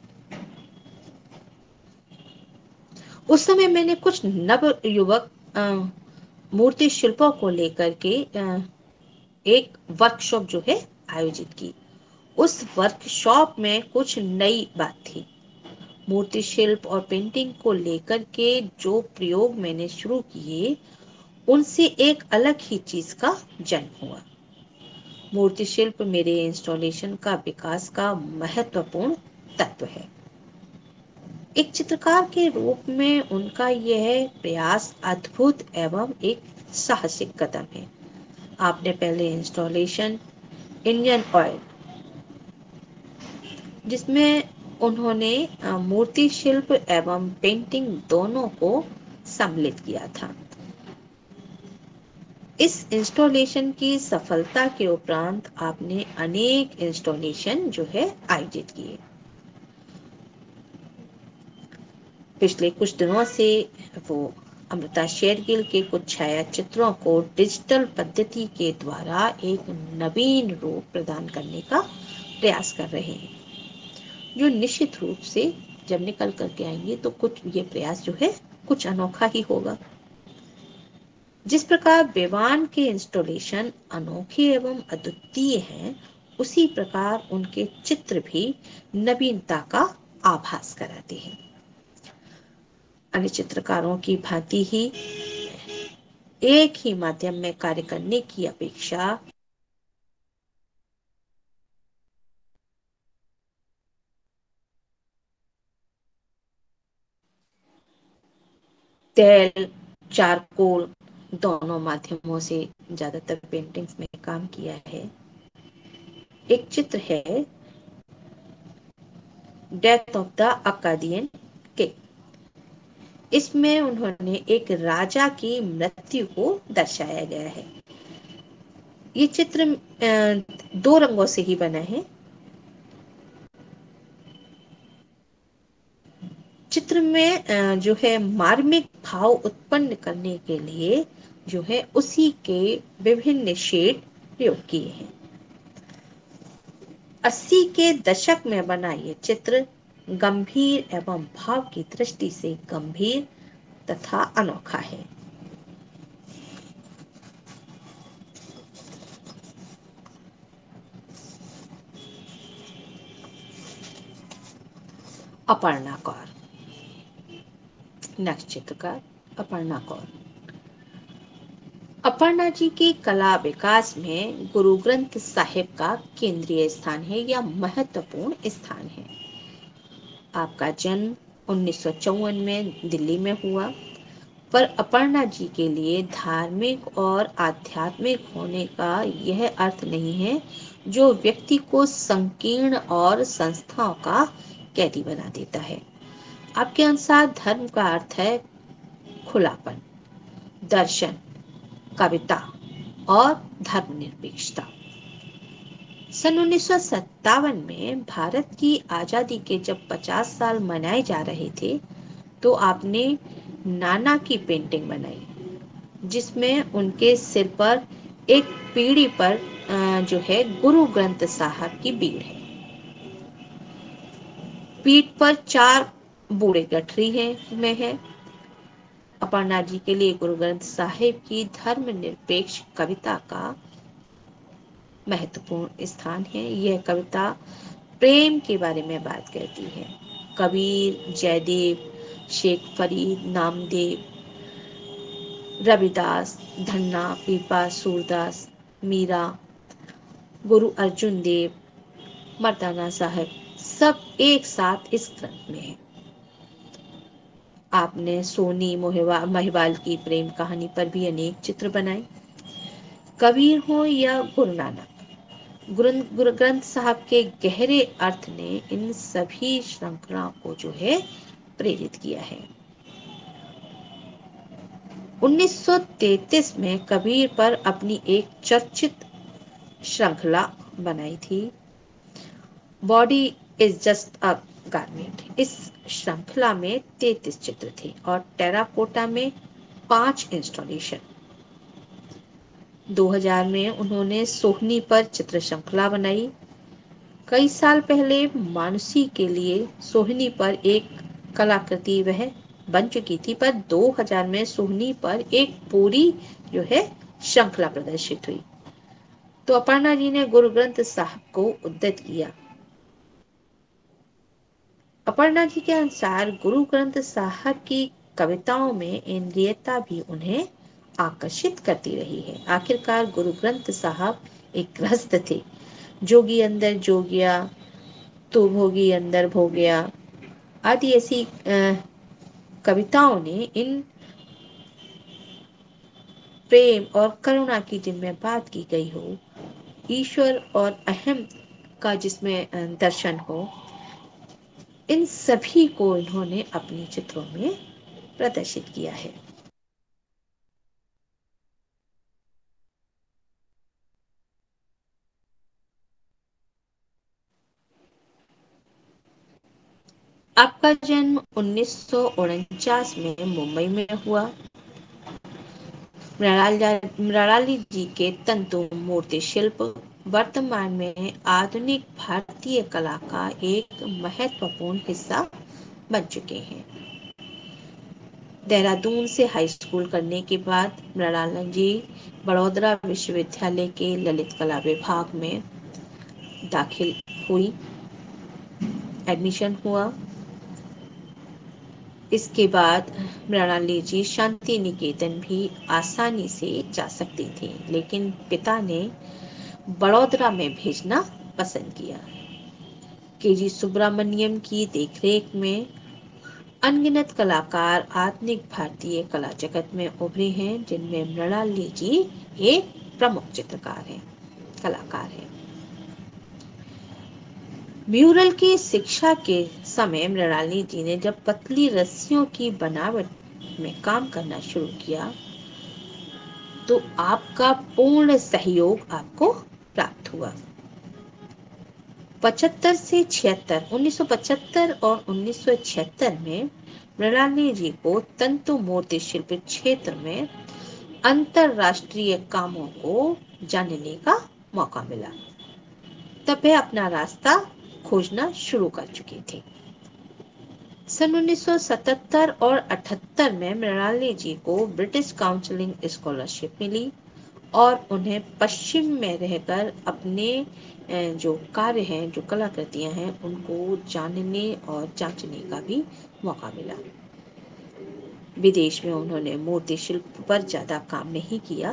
उस समय मैंने कुछ नव युवक मूर्ति शिल्पों को लेकर के एक वर्कशॉप जो है आयोजित की। उस वर्कशॉप में कुछ नई बात थी। मूर्ति शिल्प और पेंटिंग को लेकर के जो प्रयोग मैंने शुरू किए उनसे एक अलग ही चीज का जन्म हुआ। मूर्ति शिल्प मेरे इंस्टॉलेशन का विकास का महत्वपूर्ण तत्व है। एक चित्रकार के रूप में उनका यह प्रयास अद्भुत एवं एक साहसिक कदम है। आपने पहले इंस्टॉलेशन इंडियन ऑयल, जिसमें उन्होंने मूर्ति शिल्प एवं पेंटिंग दोनों को सम्मिलित किया था। इस इंस्टॉलेशन की सफलता के उपरांत आपने अनेक इंस्टॉलेशन जो है आयोजित किए। पिछले कुछ दिनों से वो अमृता शेरगिल के कुछ छायाचित्रों को डिजिटल पद्धति के द्वारा एक नवीन रूप प्रदान करने का प्रयास कर रहे हैं, जो निश्चित रूप से जब निकल करके आएंगे तो कुछ ये प्रयास जो है कुछ अनोखा ही होगा। जिस प्रकार बेवान के इंस्टॉलेशन अनोखे एवं अद्वितीय हैं, उसी प्रकार उनके चित्र भी नवीनता का आभास कराते हैं। अन्य चित्रकारों की भांति ही एक ही माध्यम में कार्य करने की अपेक्षा तेल, चारकोल दोनों माध्यमों से ज्यादातर पेंटिंग्स में काम किया है। एक चित्र है death of the Akkadian king. इसमें उन्होंने एक राजा की मृत्यु को दर्शाया गया है। ये चित्र दो रंगों से ही बना है। चित्र में जो है मार्मिक भाव उत्पन्न करने के लिए जो है उसी के विभिन्न शेड प्रयोग किए हैं। अस्सी के दशक में बना ये चित्र गंभीर एवं भाव की दृष्टि से गंभीर तथा अनोखा है। अपर्णा कौर, नेक्स्ट चित्रकार अपर्णा कौर। अपर्णा जी की कला विकास में गुरु ग्रंथ साहिब का केंद्रीय स्थान है या महत्वपूर्ण स्थान है। आपका जन्म उन्नीस सौ चौवन में दिल्ली में हुआ, पर अपर्णा जी के लिए धार्मिक और आध्यात्मिक होने का यह अर्थ नहीं है जो व्यक्ति को संकीर्ण और संस्थाओं का कैदी बना देता है। आपके अनुसार धर्म का अर्थ है खुलापन, दर्शन, कविता और धर्मनिरपेक्षता। सन उन्नीस सौ सत्तावन में भारत की आजादी के जब पचास साल मनाए जा रहे थे तो आपने नाना की पेंटिंग बनाई, जिसमें उनके सिर पर एक पीढ़ी पर जो है गुरु ग्रंथ साहब की भीड़ है। पीठ पर चार बूढ़े गठरी है में है। अपर्णा जी के लिए गुरु ग्रंथ साहिब की धर्मनिरपेक्ष कविता का महत्वपूर्ण स्थान है। यह कविता प्रेम के बारे में बात करती है। कबीर, जयदेव, शेख फरीद, नामदेव, रविदास, धन्ना, पीपा, सूरदास, मीरा, गुरु अर्जुन देव, मर्दाना साहब सब एक साथ इस ग्रंथ में है। आपने सोनी महिवाल की प्रेम कहानी पर भी अनेक चित्र बनाए। कबीर हो या गुरु नानक, गुरु गुरु ग्रंथ साहब के गहरे अर्थ ने इन सभी श्रृंखलाओं को जो है प्रेरित किया है। उन्नीस सौ तैंतीस में कबीर पर अपनी एक चर्चित श्रृंखला बनाई थी, body is just a garment. इस श्रृंखला में तैंतीस चित्र थे और टेराकोटा में पांच इंस्टॉलेशन। दो हज़ार में उन्होंने सोहनी पर चित्र श्रृंखला बनाई। कई साल पहले मानुषी के लिए सोहनी पर एक कलाकृति वह बन चुकी थी, पर दो हज़ार में सोहनी पर एक पूरी जो है श्रृंखला प्रदर्शित हुई। तो अपर्णा जी ने गुरु ग्रंथ साहब को उद्धृत किया। अपर्णा जी के अनुसार गुरु ग्रंथ साहब की कविताओं में इंद्रियता भी उन्हें आकर्षित करती रही है। आखिरकार गुरु ग्रंथ साहब एक गृहस्थ थे। जोगी अंदर जोगिया, तू भोगी अंदर भोगिया आदि ऐसी कविताओं ने इन प्रेम और करुणा की जिनमें बात की गई हो, ईश्वर और अहम का जिसमें दर्शन हो, इन सभी को इन्होंने अपने चित्रों में प्रदर्शित किया है। आपका जन्म उन्नीस सौ उनचास में मुंबई में हुआ। मृणाली जी के तंतु मूर्ति शिल्प वर्तमान में आधुनिक भारतीय कला का एक महत्वपूर्ण हिस्सा बन चुके हैं। देहरादून से हाई स्कूल करने के बाद मृणाली जी बड़ौदा विश्वविद्यालय के ललित कला विभाग में दाखिल हुई, एडमिशन हुआ। इसके बाद मृणाली जी शांति निकेतन भी आसानी से जा सकती थी, लेकिन पिता ने बड़ौदा में भेजना पसंद किया। के जी सुब्रमण्यम की देखरेख में अनगिनत कलाकार आधुनिक भारतीय कला जगत में उभरे हैं, जिनमें मृणाली जी एक प्रमुख चित्रकार हैं, कलाकार हैं। म्यूरल की शिक्षा के समय मृणाली जी ने जब पतली रस्सियों की बनावट में काम करना शुरू किया तो आपका पूर्ण सहयोग आपको प्राप्त हुआ। पचहत्तर से छिहत्तर उन्नीस सौ पचहत्तर और उन्नीस सौ छिहत्तर में मृणाली जी को तंतु मूर्ति शिल्प क्षेत्र में अंतरराष्ट्रीय कामों को जानने का मौका मिला। तब वह अपना रास्ता खोजना शुरू कर चुकी थी। सन उन्नीस सौ सतहत्तर और अठहत्तर में मृणाली जी को ब्रिटिश काउंसिलिंग स्कॉलरशिप मिली और उन्हें पश्चिम में रहकर अपने जो कार्य हैं, जो कलाकृतियां हैं, उनको जानने और जांचने का भी मौका मिला। विदेश में उन्होंने मूर्ति शिल्प पर ज्यादा काम नहीं किया।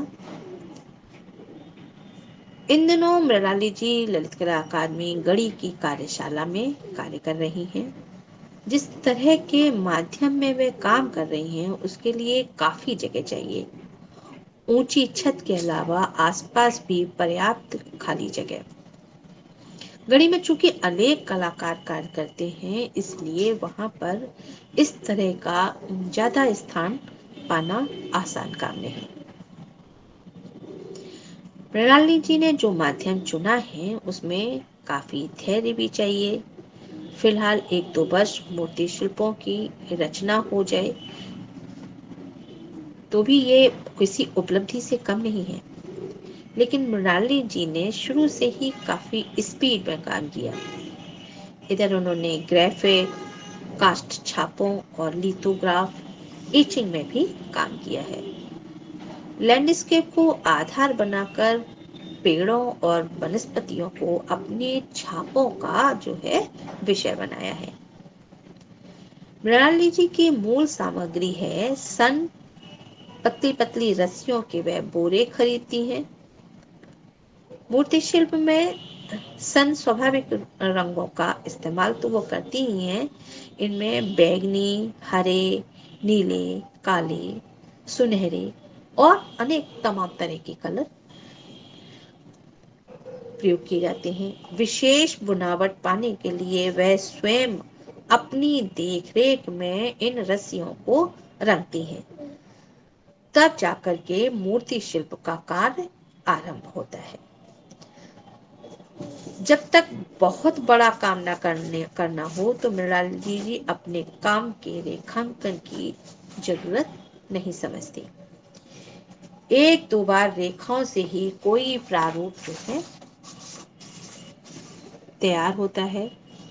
इन दिनों मृणाली जी ललित कला अकादमी गढ़ी की कार्यशाला में कार्य कर रही हैं। जिस तरह के माध्यम में वे काम कर रही हैं, उसके लिए काफी जगह चाहिए। ऊंची छत के अलावा आसपास भी पर्याप्त खाली जगह। गढ़ी में चूंकि अनेक कलाकार कार्य करते हैं, इसलिए वहां पर इस तरह का ज्यादा स्थान पाना आसान काम नहीं। मृणाली जी ने जो माध्यम चुना है उसमें काफी धैर्य भी चाहिए। फिलहाल एक दो वर्ष मूर्ति शिल्पों की रचना हो जाए तो भी ये किसी उपलब्धि से कम नहीं है, लेकिन मृणाली जी ने शुरू से ही काफी स्पीड में काम किया। इधर उन्होंने ग्राफिक, कास्ट छापों और लिथोग्राफ, एचिंग में भी काम किया है। लैंडस्केप को आधार बनाकर पेड़ों और वनस्पतियों को अपने छापों का जो है विषय बनाया है। मृणाली जी की मूल सामग्री है सन, पतली पतली रस्सियों के वह बोरे खरीदती हैं। मूर्ति शिल्प में सन स्वाभाविक रंगों का इस्तेमाल तो वो करती ही हैं। इनमें बैंगनी, हरे, नीले, काले, सुनहरे और अनेक तमाम तरह के कलर प्रयोग किए जाते हैं। विशेष बुनावट पाने के लिए वह स्वयं अपनी देखरेख में इन रस्सियों को रंगती हैं। तब जाकर के मूर्ति शिल्प का कार्य आरंभ होता है। जब तक बहुत बड़ा काम न करने करना हो तो मृणालिनी जी अपने काम के रेखांकन की जरूरत नहीं समझती। एक दो बार रेखाओं से ही कोई प्रारूप जो है तैयार होता है।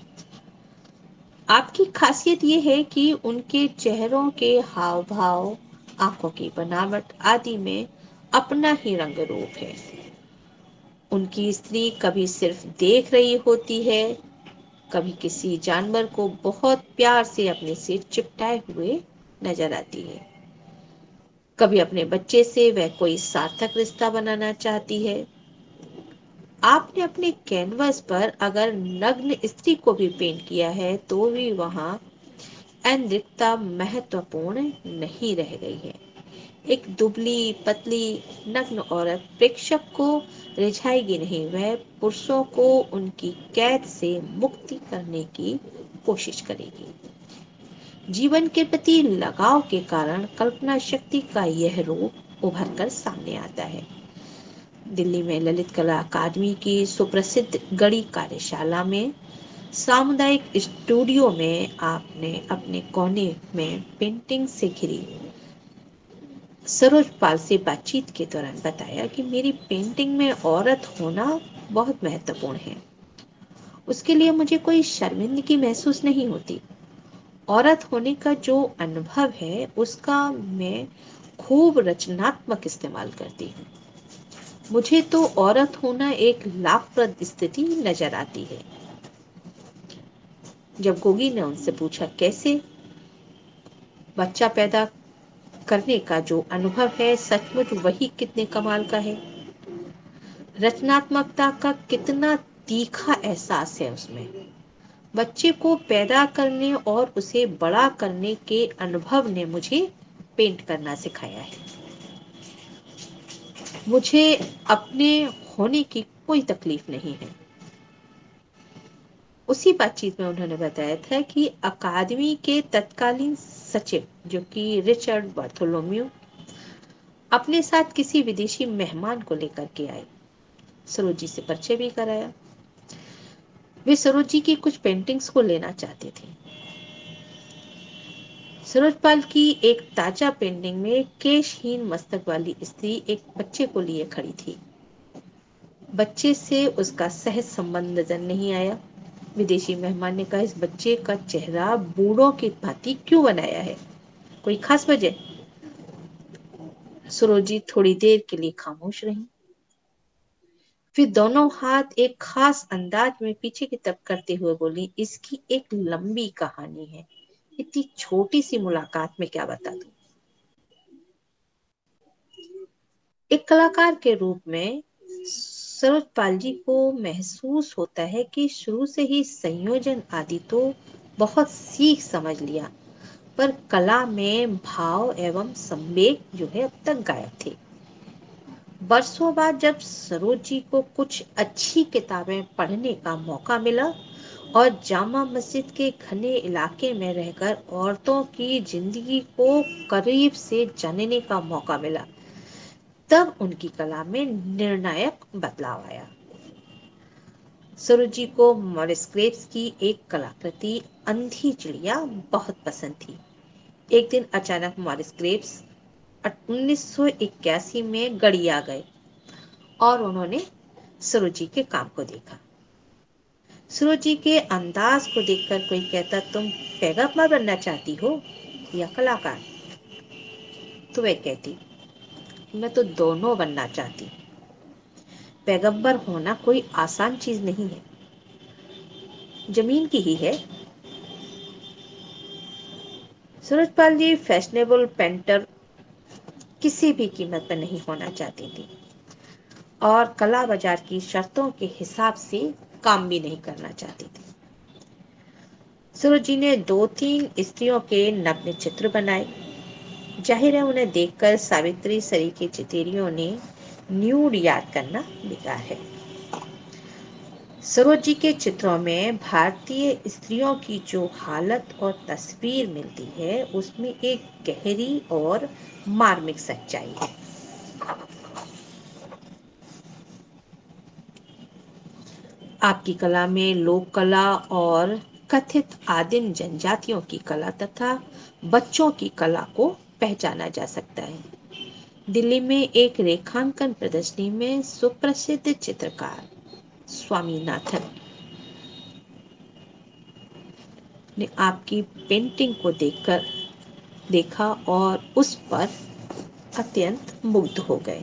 आपकी खासियत ये है कि उनके चेहरों के हाव भाव, आंखों की बनावट आदि में अपना ही रंग रूप है। उनकी स्त्री कभी सिर्फ देख रही होती है, कभी किसी जानवर को बहुत प्यार से अपने से चिपटाए हुए नजर आती है, कभी अपने बच्चे से वह कोई सार्थक रिश्ता बनाना चाहती है। आपने अपने कैनवस पर अगर नग्न स्त्री को भी पेंट किया है तो भी वहां अनृक्ता महत्वपूर्ण नहीं रह गई है। एक दुबली पतली नग्न औरत प्रेक्षक को रिझाएगी नहीं, वह पुरुषों को उनकी कैद से मुक्ति करने की कोशिश करेगी। जीवन के प्रति लगाव के कारण कल्पना शक्ति का यह रूप उभर कर सामने आता है। दिल्ली में ललित कला अकादमी की सुप्रसिद्ध गढ़ी कार्यशाला में सामुदायिक स्टूडियो में आपने अपने कोने में पेंटिंग से घिरी सरोज पाल से बातचीत के दौरान बताया कि मेरी पेंटिंग में औरत होना बहुत महत्वपूर्ण है। उसके लिए मुझे कोई शर्मिंदगी महसूस नहीं होती। औरत होने का जो अनुभव है उसका मैं खूब रचनात्मक इस्तेमाल करती हूँ। मुझे तो औरत होना एक लाभप्रद स्थिति नजर आती है। जब गोगी ने उनसे पूछा कैसे, बच्चा पैदा करने का जो अनुभव है सचमुच वही कितने कमाल का है। रचनात्मकता का कितना तीखा एहसास है उसमें। बच्चे को पैदा करने और उसे बड़ा करने के अनुभव ने मुझे पेंट करना सिखाया है। मुझे अपने होने की कोई तकलीफ नहीं है। उसी बातचीत में उन्होंने बताया था कि अकादमी के तत्कालीन सचिव जो कि रिचर्ड बार्थोलोम्यू अपने साथ किसी विदेशी मेहमान को लेकर के आए। सरोजी से परिचय भी कराया। वे सरोजी की कुछ पेंटिंग्स को लेना चाहते थे। सरोजपाल की एक ताजा पेंटिंग में केशहीन मस्तक वाली स्त्री एक बच्चे को लिए खड़ी थी। बच्चे से उसका सहज संबंध नजर नहीं आया। विदेशी मेहमान ने कहा, इस बच्चे का चेहरा बूढ़ों की भांति क्यों बनाया है, कोई खास वजह? सरोजी थोड़ी देर के लिए खामोश रही, फिर दोनों हाथ एक खास अंदाज में पीछे की तरफ करते हुए बोली, इसकी एक लंबी कहानी है, इतनी छोटी सी मुलाकात में क्या बता दूं। एक कलाकार के रूप में सरोजपाल जी को महसूस होता है कि शुरू से ही संयोजन आदि तो बहुत सीख समझ लिया, पर कला में भाव एवं संवेग जो है अब तक गायब थे। बरसों बाद जब सरोज जी को कुछ अच्छी किताबें पढ़ने का मौका मिला और जामा मस्जिद के घने इलाके में रहकर औरतों की जिंदगी को करीब से जानने का मौका मिला, तब उनकी कला में निर्णायक बदलाव आया। सरोज जी को मॉरिस ग्रेव्स की एक कलाकृति अंधी चिड़िया बहुत पसंद थी। एक दिन अचानक मॉरिस ग्रेव्स उन्नीस सौ इक्यासी में गढ़ी आ गए और उन्होंने सरोज जी के काम को देखा। सरोज जी के अंदाज को देखकर कोई कहता, तुम पैगंबर बनना चाहती हो या कलाकार? तो वह कहती, मैं तो दोनों बनना चाहती। पैगंबर होना कोई आसान चीज नहीं है, जमीन की ही है। सरोजपाल जी फैशनेबल पेंटर किसी भी कीमत पर नहीं होना चाहती थी और कला बाजार की शर्तों के हिसाब से काम भी नहीं करना चाहती थी। सरोज जी ने दो तीन स्त्रियों के नग्न चित्र बनाए। जाहिर है उन्हें देखकर सावित्री सरी के चितेरियों ने न्यूड याद करना बेकार है। सरोज जी के चित्रों में भारतीय स्त्रियों की जो हालत और तस्वीर मिलती है उसमें एक गहरी और मार्मिक सच्चाई है। आपकी कला में लोक कला और कथित आदिम जनजातियों की कला तथा बच्चों की कला को पहचाना जा सकता है। दिल्ली में एक रेखांकन प्रदर्शनी में सुप्रसिद्ध चित्रकार स्वामीनाथन ने आपकी पेंटिंग को देखकर देखा और उस पर अत्यंत मुग्ध हो गए।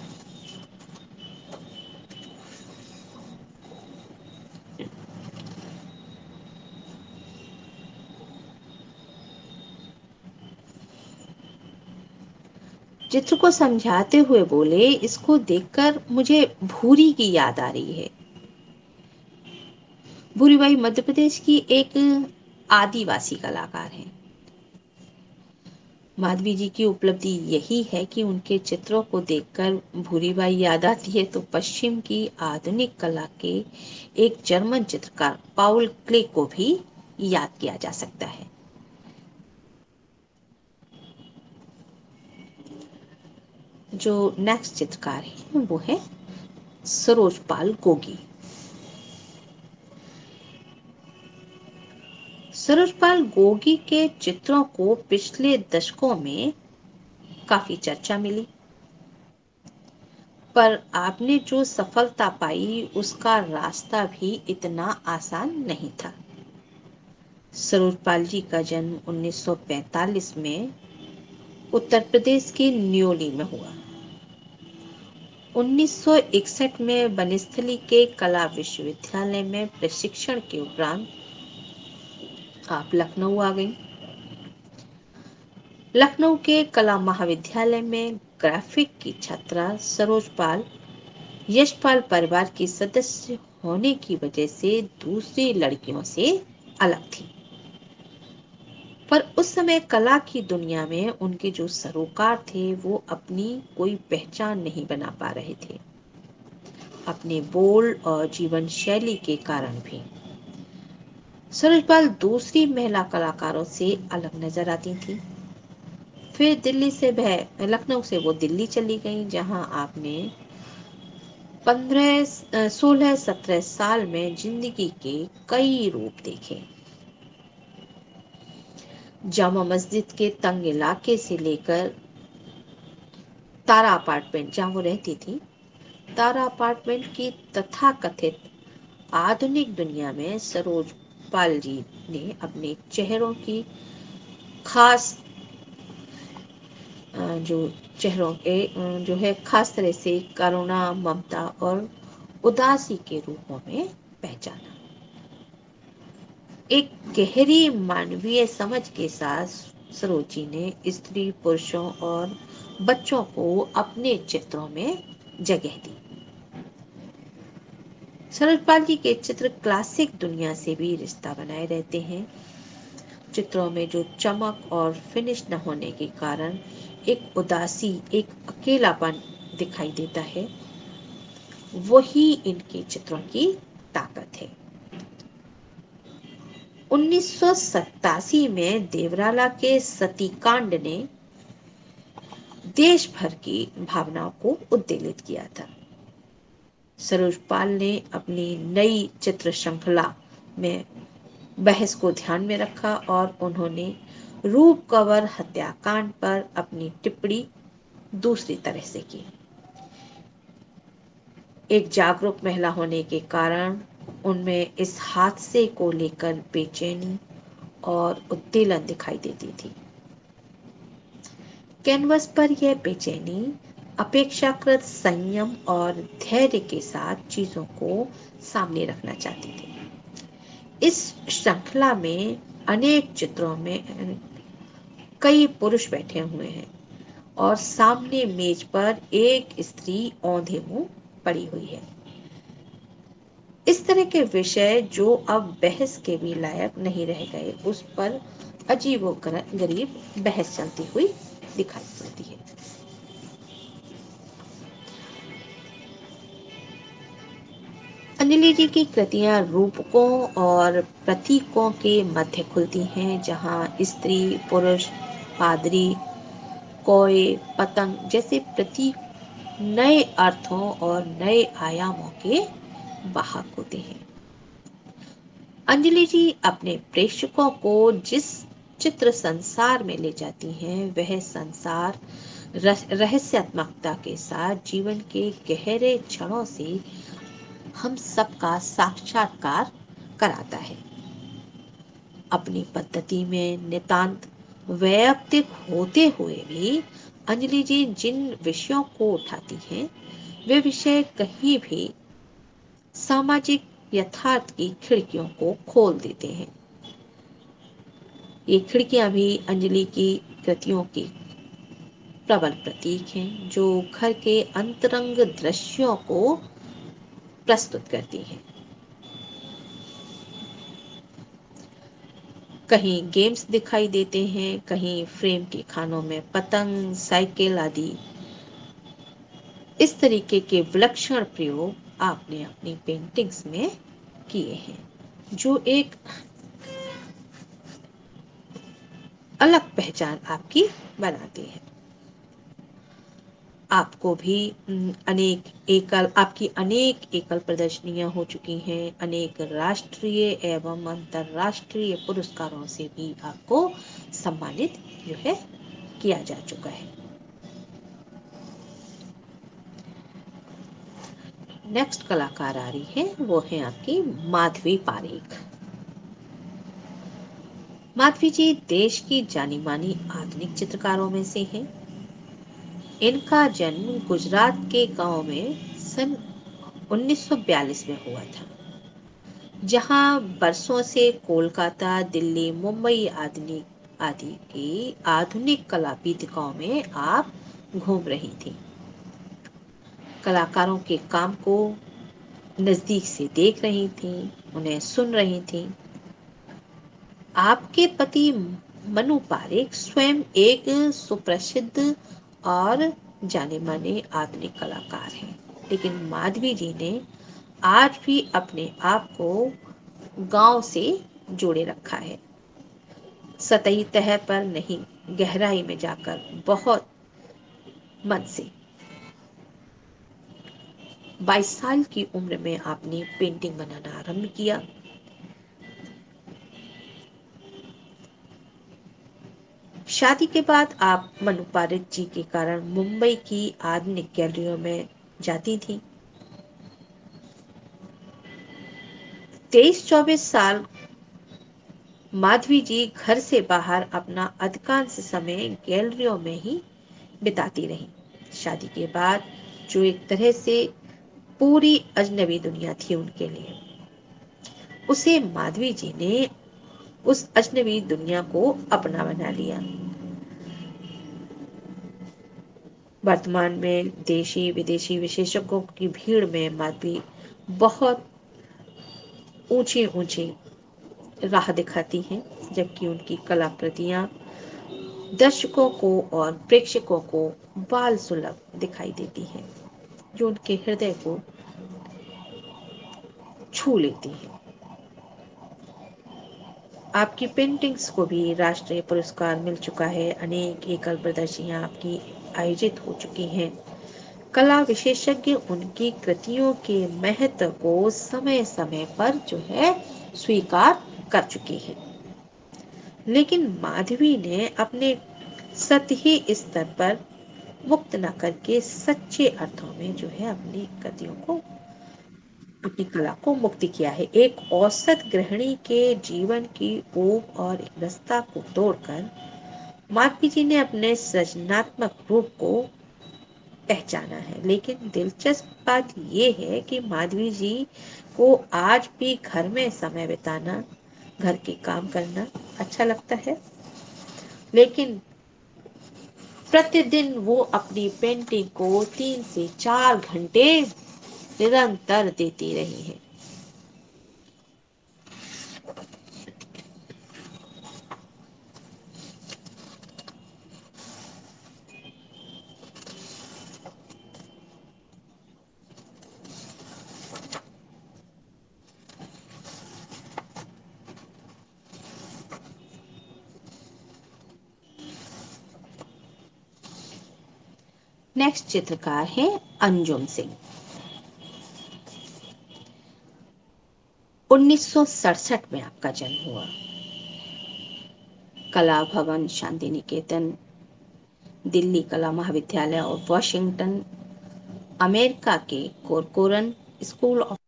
चित्र को समझाते हुए बोले, इसको देखकर मुझे भूरी की याद आ रही है। भूरीबाई मध्य प्रदेश की एक आदिवासी कलाकार हैं। माधवी जी की उपलब्धि यही है कि उनके चित्रों को देखकर भूरीबाई याद आती है तो पश्चिम की आधुनिक कला के एक जर्मन चित्रकार पाउल क्ले को भी याद किया जा सकता है। जो नेक्स्ट चित्रकार है वो है सरोजपाल गोगी। सरोजपाल गोगी के चित्रों को पिछले दशकों में काफी चर्चा मिली, पर आपने जो सफलता पाई उसका रास्ता भी इतना आसान नहीं था। सरोजपाल जी का जन्म उन्नीस सौ पैंतालीस में उत्तर प्रदेश के न्योली में हुआ। उन्नीस सौ इकसठ में बनस्थली के कला विश्वविद्यालय में प्रशिक्षण के उपरांत आप लखनऊ आ गई। लखनऊ के कला महाविद्यालय में ग्राफिक की छात्रा सरोजपाल यशपाल परिवार की सदस्य होने की वजह से दूसरी लड़कियों से अलग थी, पर उस समय कला की दुनिया में उनके जो सरोकार थे वो अपनी कोई पहचान नहीं बना पा रहे थे, अपने बोल्ड और जीवन शैली के कारण भी। सरोजपाल दूसरी महिला कलाकारों से अलग नजर आती थी। फिर दिल्ली से वह लखनऊ से वो दिल्ली चली गई, जहां आपने पंद्रह सोलह सत्रह साल में जिंदगी के कई रूप देखे। जामा मस्जिद के तंग इलाके से लेकर तारा अपार्टमेंट जहां वो रहती थी, तारा अपार्टमेंट की तथाकथित आधुनिक दुनिया में सरोजपाल जी ने अपने चेहरों की खास जो चेहरों के जो है खास तरह से करुणा, ममता और उदासी के रूपों में पहचाना। एक गहरी मानवीय समझ के साथ सरोजी ने स्त्री, पुरुषों और बच्चों को अपने चित्रों में जगह दी। सरोजपाल जी के चित्र क्लासिक दुनिया से भी रिश्ता बनाए रहते हैं। चित्रों में जो चमक और फिनिश न होने के कारण एक उदासी, एक अकेलापन दिखाई देता है, वही इनके चित्रों की ताकत है। उन्नीस सौ सत्तासी में देवराला के सतीकांड ने देश भर की भावनाओं को उद्वेलित किया था। सरोजपाल ने अपनी नई चित्र श्रृंखला में बहस को ध्यान में रखा और उन्होंने रूप कंवर हत्याकांड पर अपनी टिप्पणी दूसरी तरह से की। एक जागरूक महिला होने के कारण उनमें इस हादसे को लेकर बेचैनी और उत्तेलन दिखाई देती थी। कैनवस पर यह बेचैनी अपेक्षाकृत संयम और धैर्य के साथ चीजों को सामने रखना चाहती थी। इस श्रृंखला में अनेक चित्रों में कई पुरुष बैठे हुए हैं और सामने मेज पर एक स्त्री औंधे मुंह पड़ी हुई है। इस तरह के विषय जो अब बहस के भी लायक नहीं रह गए, उस पर अजीबोगरीब बहस चलती हुई दिखाई पड़ती है। अंजलि जी की कृतियां रूपकों और प्रतीकों के मध्य खुलती हैं, जहां स्त्री, पुरुष, पादरी, कोय, पतंग जैसे प्रतीक नए अर्थों और नए आयामों के वाहक होते हैं। अंजलि जी अपने प्रेक्षकों को जिस चित्र संसार में ले जाती हैं, वह संसार रहस्यात्मकता के साथ जीवन के गहरे क्षणों से हम सबका साक्षात्कार कराता है। अपनी पद्धति में नितांत वैयक्तिक होते हुए भी अंजलि जी जिन विषयों को उठाती हैं, वे विषय कहीं भी सामाजिक यथार्थ की खिड़कियों को खोल देते हैं। ये खिड़कियां भी अंजलि की कृतियों की प्रबल प्रतीक हैं, जो घर के अंतरंग दृश्यों को प्रस्तुत करती हैं। कहीं गेम्स दिखाई देते हैं, कहीं फ्रेम के खानों में पतंग, साइकिल आदि। इस तरीके के विलक्षण प्रयोग आपने अपनी पेंटिंग्स में किए हैं, जो एक अलग पहचान आपकी बनाती है। आपको भी अनेक एकल आपकी अनेक एकल प्रदर्शनियां हो चुकी हैं। अनेक राष्ट्रीय एवं अंतरराष्ट्रीय पुरस्कारों से भी आपको सम्मानित जो है किया जा चुका है। नेक्स्ट कलाकार आ रही है, वो है आपकी माधवी पारेख। माधवी जी देश की जानी मानी आधुनिक चित्रकारों में से हैं। इनका जन्म गुजरात के गांव में सन उन्नीस सौ बयालीस में हुआ था, जहां बरसों से कोलकाता, दिल्ली, मुंबई आदि आदि की आधुनिक कला पीठिकाओं में आप घूम रही थी। कलाकारों के काम को नजदीक से देख रही थी, उन्हें सुन रही थी। आपके पति मनु पारेख स्वयं एक सुप्रसिद्ध और जाने माने आधुनिक कलाकार हैं, लेकिन माधवी जी ने आज भी अपने आप को गांव से जोड़े रखा है। सतही तह पर नहीं, गहराई में जाकर बहुत मन से। बाईस साल की उम्र में आपने पेंटिंग बनाना आरंभ किया। शादी के बाद आप मनु पारेख जी के कारण मुंबई की आधुनिक गैलरियों में जाती थी। तेईस चौबीस साल माधवी जी घर से बाहर अपना अधिकांश समय गैलरियों में ही बिताती रही। शादी के बाद जो एक तरह से पूरी अजनबी दुनिया थी उनके लिए, उसे माधवी जी ने उस अजनबी दुनिया को अपना बना लिया। वर्तमान में देशी विदेशी विशेषज्ञों की भीड़ में माधवी बहुत ऊंची ऊंची राह दिखाती हैं, जबकि उनकी कलाकृतियां दर्शकों को और प्रेक्षकों को बाल सुलभ दिखाई देती हैं, जो उनके हृदय को छू लेती हैं। आपकी पेंटिंग्स को भी राष्ट्रीय पुरस्कार मिल चुका है। अनेक एकल प्रदर्शनियां आपकी आयोजित हो चुकी हैं। कला विशेषज्ञ उनकी कृतियों के महत्व को समय समय पर जो है स्वीकार कर चुके हैं, लेकिन माधवी ने अपने सतही स्तर पर मुक्त न करके सच्चे अर्थों में जो है अपनी कृतियों को, अपनी कला को मुक्त किया है। एक औसत गृहिणी के जीवन की ऊब और रसता को तोड़कर माधवी जी ने अपने सृजनात्मक रूप को पहचाना है। लेकिन दिलचस्प बात यह है कि माधवी जी को आज भी घर में समय बिताना, घर के काम करना अच्छा लगता है, लेकिन प्रतिदिन वो अपनी पेंटिंग को तीन से चार घंटे निरंतर देती रही है। नेक्स्ट चित्रकार है अंजुम सिंह। उन्नीस सौ सड़सठ में आपका जन्म हुआ। कला भवन, शांति निकेतन, दिल्ली कला महाविद्यालय और वॉशिंगटन अमेरिका के कोरकोरन स्कूल ऑफ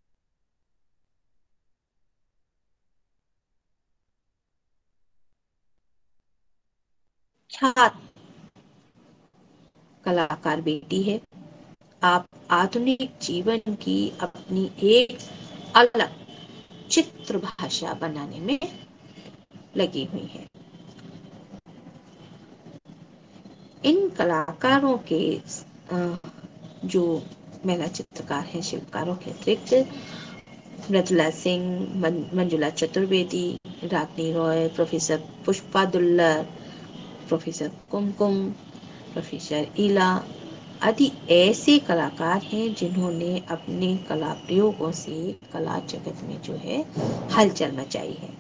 ख्यात कलाकार बेटी है। आप आधुनिक जीवन की अपनी एक अलग चित्र भाषा बनाने में लगी हुई है। इन कलाकारों के जो महिला चित्रकार हैं, शिल्पकारों के अतिरिक्त Mridula Singh, Manjula Chaturvedi, Ragini Roy, professor Pushpa Dullar, professor Kumkum, professor Ila आदि ऐसे कलाकार हैं जिन्होंने अपने कला प्रयोगों से कला जगत में जो है हलचल मचाई है।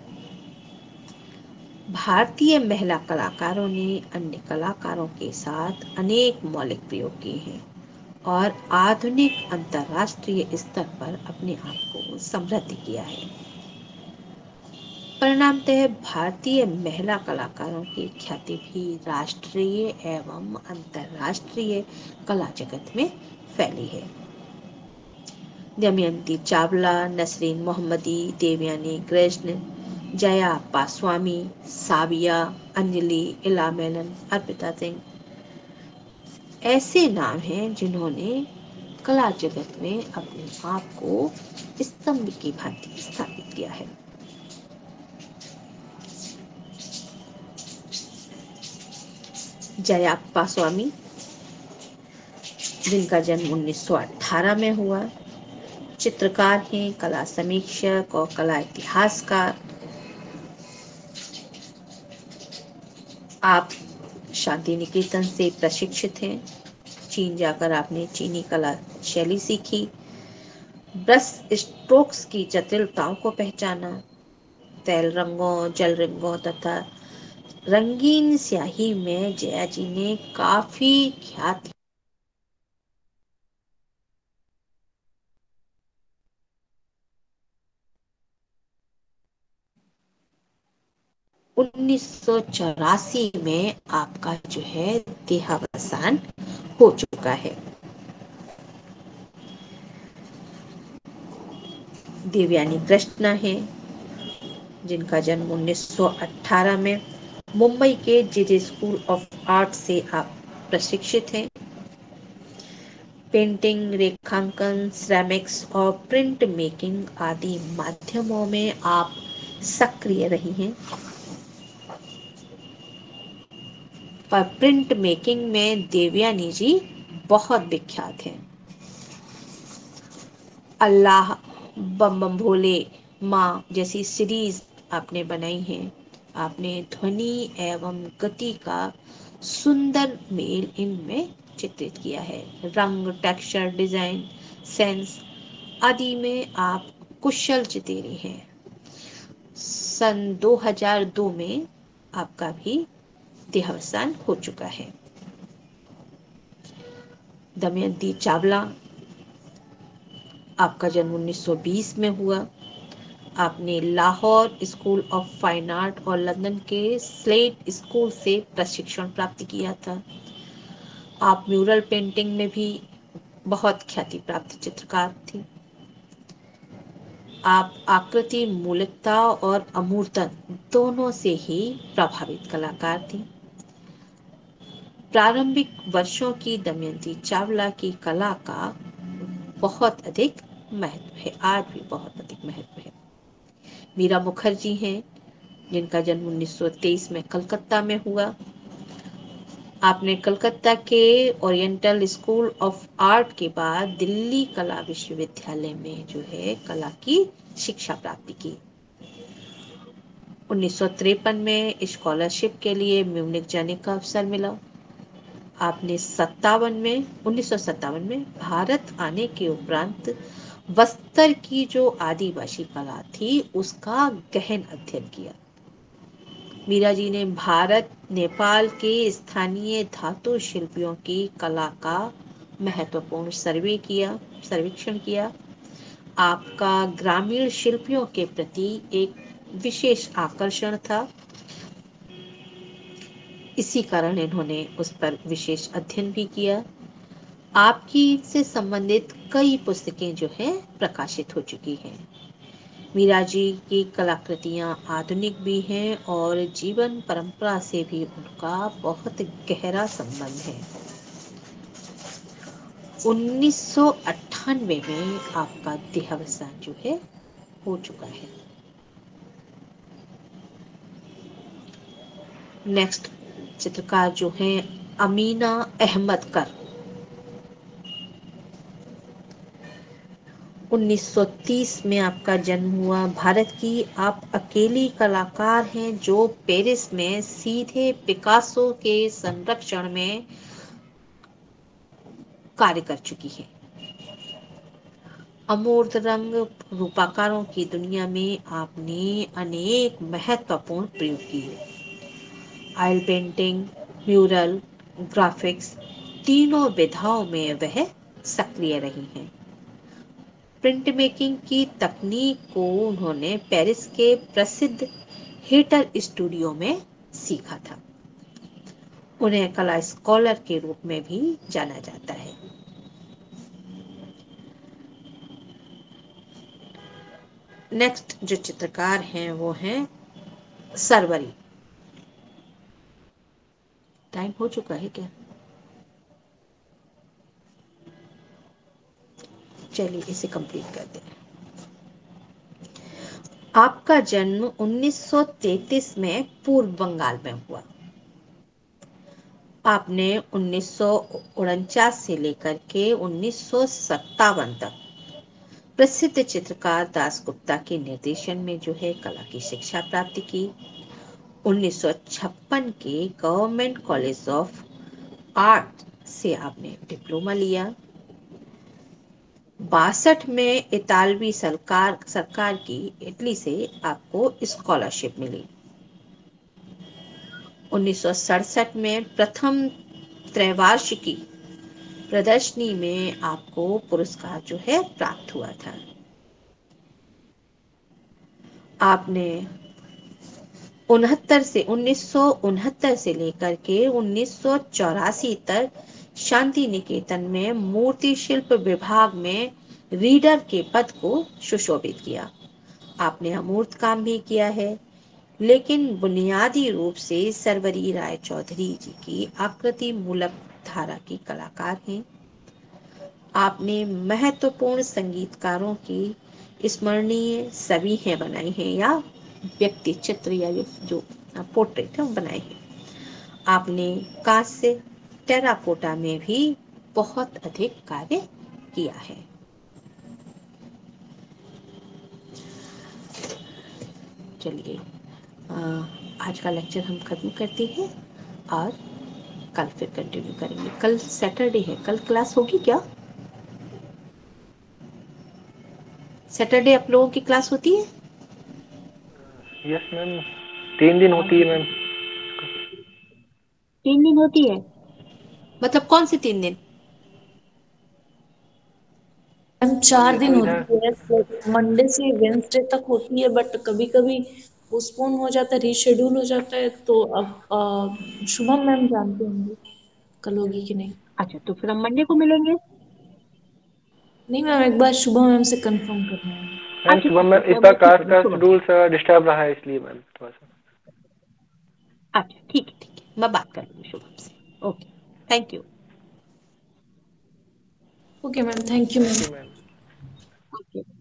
भारतीय महिला कलाकारों ने अन्य कलाकारों के साथ अनेक मौलिक प्रयोग किए हैं और आधुनिक अंतर्राष्ट्रीय स्तर पर अपने आप को समृद्ध किया है। परिणामतः भारतीय महिला कलाकारों की ख्याति भी राष्ट्रीय एवं अंतर्राष्ट्रीय कला जगत में फैली है। दमयंती चावला, नसरीन मोहम्मदी, देवयानी कृष्ण, जया पासवामी, साविया, अंजलि, इला मेनन, अर्पिता सिंह ऐसे नाम हैं जिन्होंने कला जगत में अपने आप को स्तंभ की भांति स्थापित किया है। जया पासवामी, जिनका जन्म उन्नीस सौ अठारह में हुआ, चित्रकार हैं, कला समीक्षक और कला इतिहासकार। आप शांति निकेतन से प्रशिक्षित हैं। चीन जाकर आपने चीनी कला शैली सीखी, ब्रश स्ट्रोक्स की जटिलताओं को पहचाना, तैल रंगों, जल रंगों तथा रंगीन स्याही में जया जी ने काफी ख्याति उन्नीस सौ चौरासी में आपका जो है देहावसान हो चुका है। देवयानी कृष्णा है, जिनका जन्म उन्नीस सौ अठारह में मुंबई के जेजे स्कूल ऑफ आर्ट से आप प्रशिक्षित हैं। पेंटिंग, रेखांकन, सिरेमिक्स और प्रिंट मेकिंग आदि माध्यमों में आप सक्रिय रही हैं। पर प्रिंट मेकिंग में देवयानी जी बहुत विख्यात हैं। अल्लाह, बम बम भोले, माँ जैसी सीरीज आपने बनाई हैं। आपने ध्वनि एवं गति का सुंदर मेल इनमें चित्रित किया है। रंग, टेक्सचर, डिजाइन, सेंस आदि में आप कुशल चितेरे हैं। सन दो हज़ार दो में आपका भी देहावसान हो चुका है। दमयंती चावला, आपका जन्म उन्नीस सौ बीस में हुआ। आपने Lahore school of fine art और लंदन के स्लेट स्कूल से प्रशिक्षण प्राप्त किया था। आप म्यूरल पेंटिंग में भी बहुत ख्याति प्राप्त चित्रकार थी। आप आकृति मूलिकता और अमूर्तन दोनों से ही प्रभावित कलाकार थी। प्रारंभिक वर्षों की दमयंती चावला की कला का बहुत अधिक महत्व है, आज भी बहुत अधिक महत्व है। मीरा मुखर्जी हैं, जिनका जन्म उन्नीस सौ तेईस में कलकत्ता में हुआ। आपने कलकत्ता के ओरिएंटल स्कूल ऑफ आर्ट के बाद दिल्ली कला विश्वविद्यालय में जो है कला की शिक्षा प्राप्त की। उन्नीस सौ तिरपन में स्कॉलरशिप के लिए म्यूनिख जाने का अवसर मिला। आपने सत्तावन में उन्नीस सौ सत्तावन में भारत आने के उपरांत बस्तर की जो आदिवासी कला थी उसका गहन अध्ययन किया। मीरा जी ने भारत नेपाल के स्थानीय धातु शिल्पियों की कला का महत्वपूर्ण सर्वे किया सर्वेक्षण किया। आपका ग्रामीण शिल्पियों के प्रति एक विशेष आकर्षण था, इसी कारण इन्होंने उस पर विशेष अध्ययन भी किया। आपकी से संबंधित कई पुस्तकें जो है प्रकाशित हो चुकी हैं। मीरा जी की कलाकृतियां आधुनिक भी हैं और जीवन परंपरा से भी उनका बहुत गहरा संबंध है। उन्नीस सौ अट्ठानवे में आपका देहावसान जो है हो चुका है। नेक्स्ट चित्रकार जो है अमीना अहमद कर। उन्नीस सौ तीस में आपका जन्म हुआ। भारत की आप अकेली कलाकार हैं जो पेरिस में सीधे पिकासो के संरक्षण में कार्य कर चुकी है। अमूर्त रंग रूपाकारों की दुनिया में आपने अनेक महत्वपूर्ण प्रयोग किए। ऑयल पेंटिंग, म्यूरल, ग्राफिक्स, तीनों विधाओं में वह सक्रिय रही हैं। प्रिंट मेकिंग की तकनीक को उन्होंने पेरिस के प्रसिद्ध हेटर स्टूडियो में सीखा था। उन्हें कला स्कॉलर के रूप में भी जाना जाता है। नेक्स्ट जो चित्रकार हैं वो हैं सरवरी। टाइम हो चुका है क्या? चलिए इसे कंप्लीट करते हैं। आपका जन्म उन्नीस सौ तैंतीस में पूर्व बंगाल में हुआ। आपने उन्नीस सौ उनचास से लेकर के उन्नीस सौ सत्तावन तक प्रसिद्ध चित्रकार दासगुप्ता के निर्देशन में जो है कला की शिक्षा प्राप्त की। उन्नीस सौ छप्पन के गवर्नमेंट कॉलेज ऑफ आर्ट से आपने डिप्लोमा लिया। बासठ में इतालवी सरकार सरकार की इटली से आपको स्कॉलरशिप मिली। उन्नीस सौ सड़सठ में प्रथम त्रैवार्षिकी प्रदर्शनी में आपको पुरस्कार जो है प्राप्त हुआ था। आपने उनहत्तर से उन्नीस सौ उनहत्तर से लेकर के उन्नीस सौ चौरासी तक शांति निकेतन में मूर्ति शिल्प विभाग में रीडर के पद को सुशोभित किया। आपने अमूर्त काम भी किया है, लेकिन बुनियादी रूप से सरवरी राय चौधरी जी की आकृति मूलक धारा की कलाकार हैं। आपने महत्वपूर्ण संगीतकारों की स्मरणीय छवियां बनाई हैं या व्यक्ति चित्र या जो पोर्ट्रेट है बनाए हैं। आपने कांस्य टेराकोटा में भी बहुत अधिक कार्य किया है। चलिए आज का लेक्चर हम खत्म करते हैं और कल फिर कंटिन्यू करेंगे। कल सैटरडे है, कल क्लास होगी क्या? सैटरडे आप लोगों की क्लास होती है? यस मैम, तीन दिन होती है मैम। तीन दिन होती है? मतलब कौन से तीन दिन? मैम चार दिन तो होती है, मंडे से वेंसडे तक होती है, बट कभी कभी पोस्टपोन हो जाता है, रीशेड्यूल हो जाता है। तो अब शुभम मैम जानते होंगे कल होगी कि नहीं। अच्छा, तो फिर हम मंडे को मिलेंगे। नहीं मैम, एक बार शुभम मैम से कंफर्म करना है। मैम अच्छा सुबह ठीक में है, इस मैं बार वो ठीक क्लास है, मैं का शुभम से। शेड्यूल डिस्टर्ब रहा है इसलिए मैम थोड़ा सा। अच्छा ठीक है ठीक है, मैं बात कर लूँगी शुभम से। Okay, thank you. Okay ma'am, thank you ma'am. Thank you ma'am. Okay.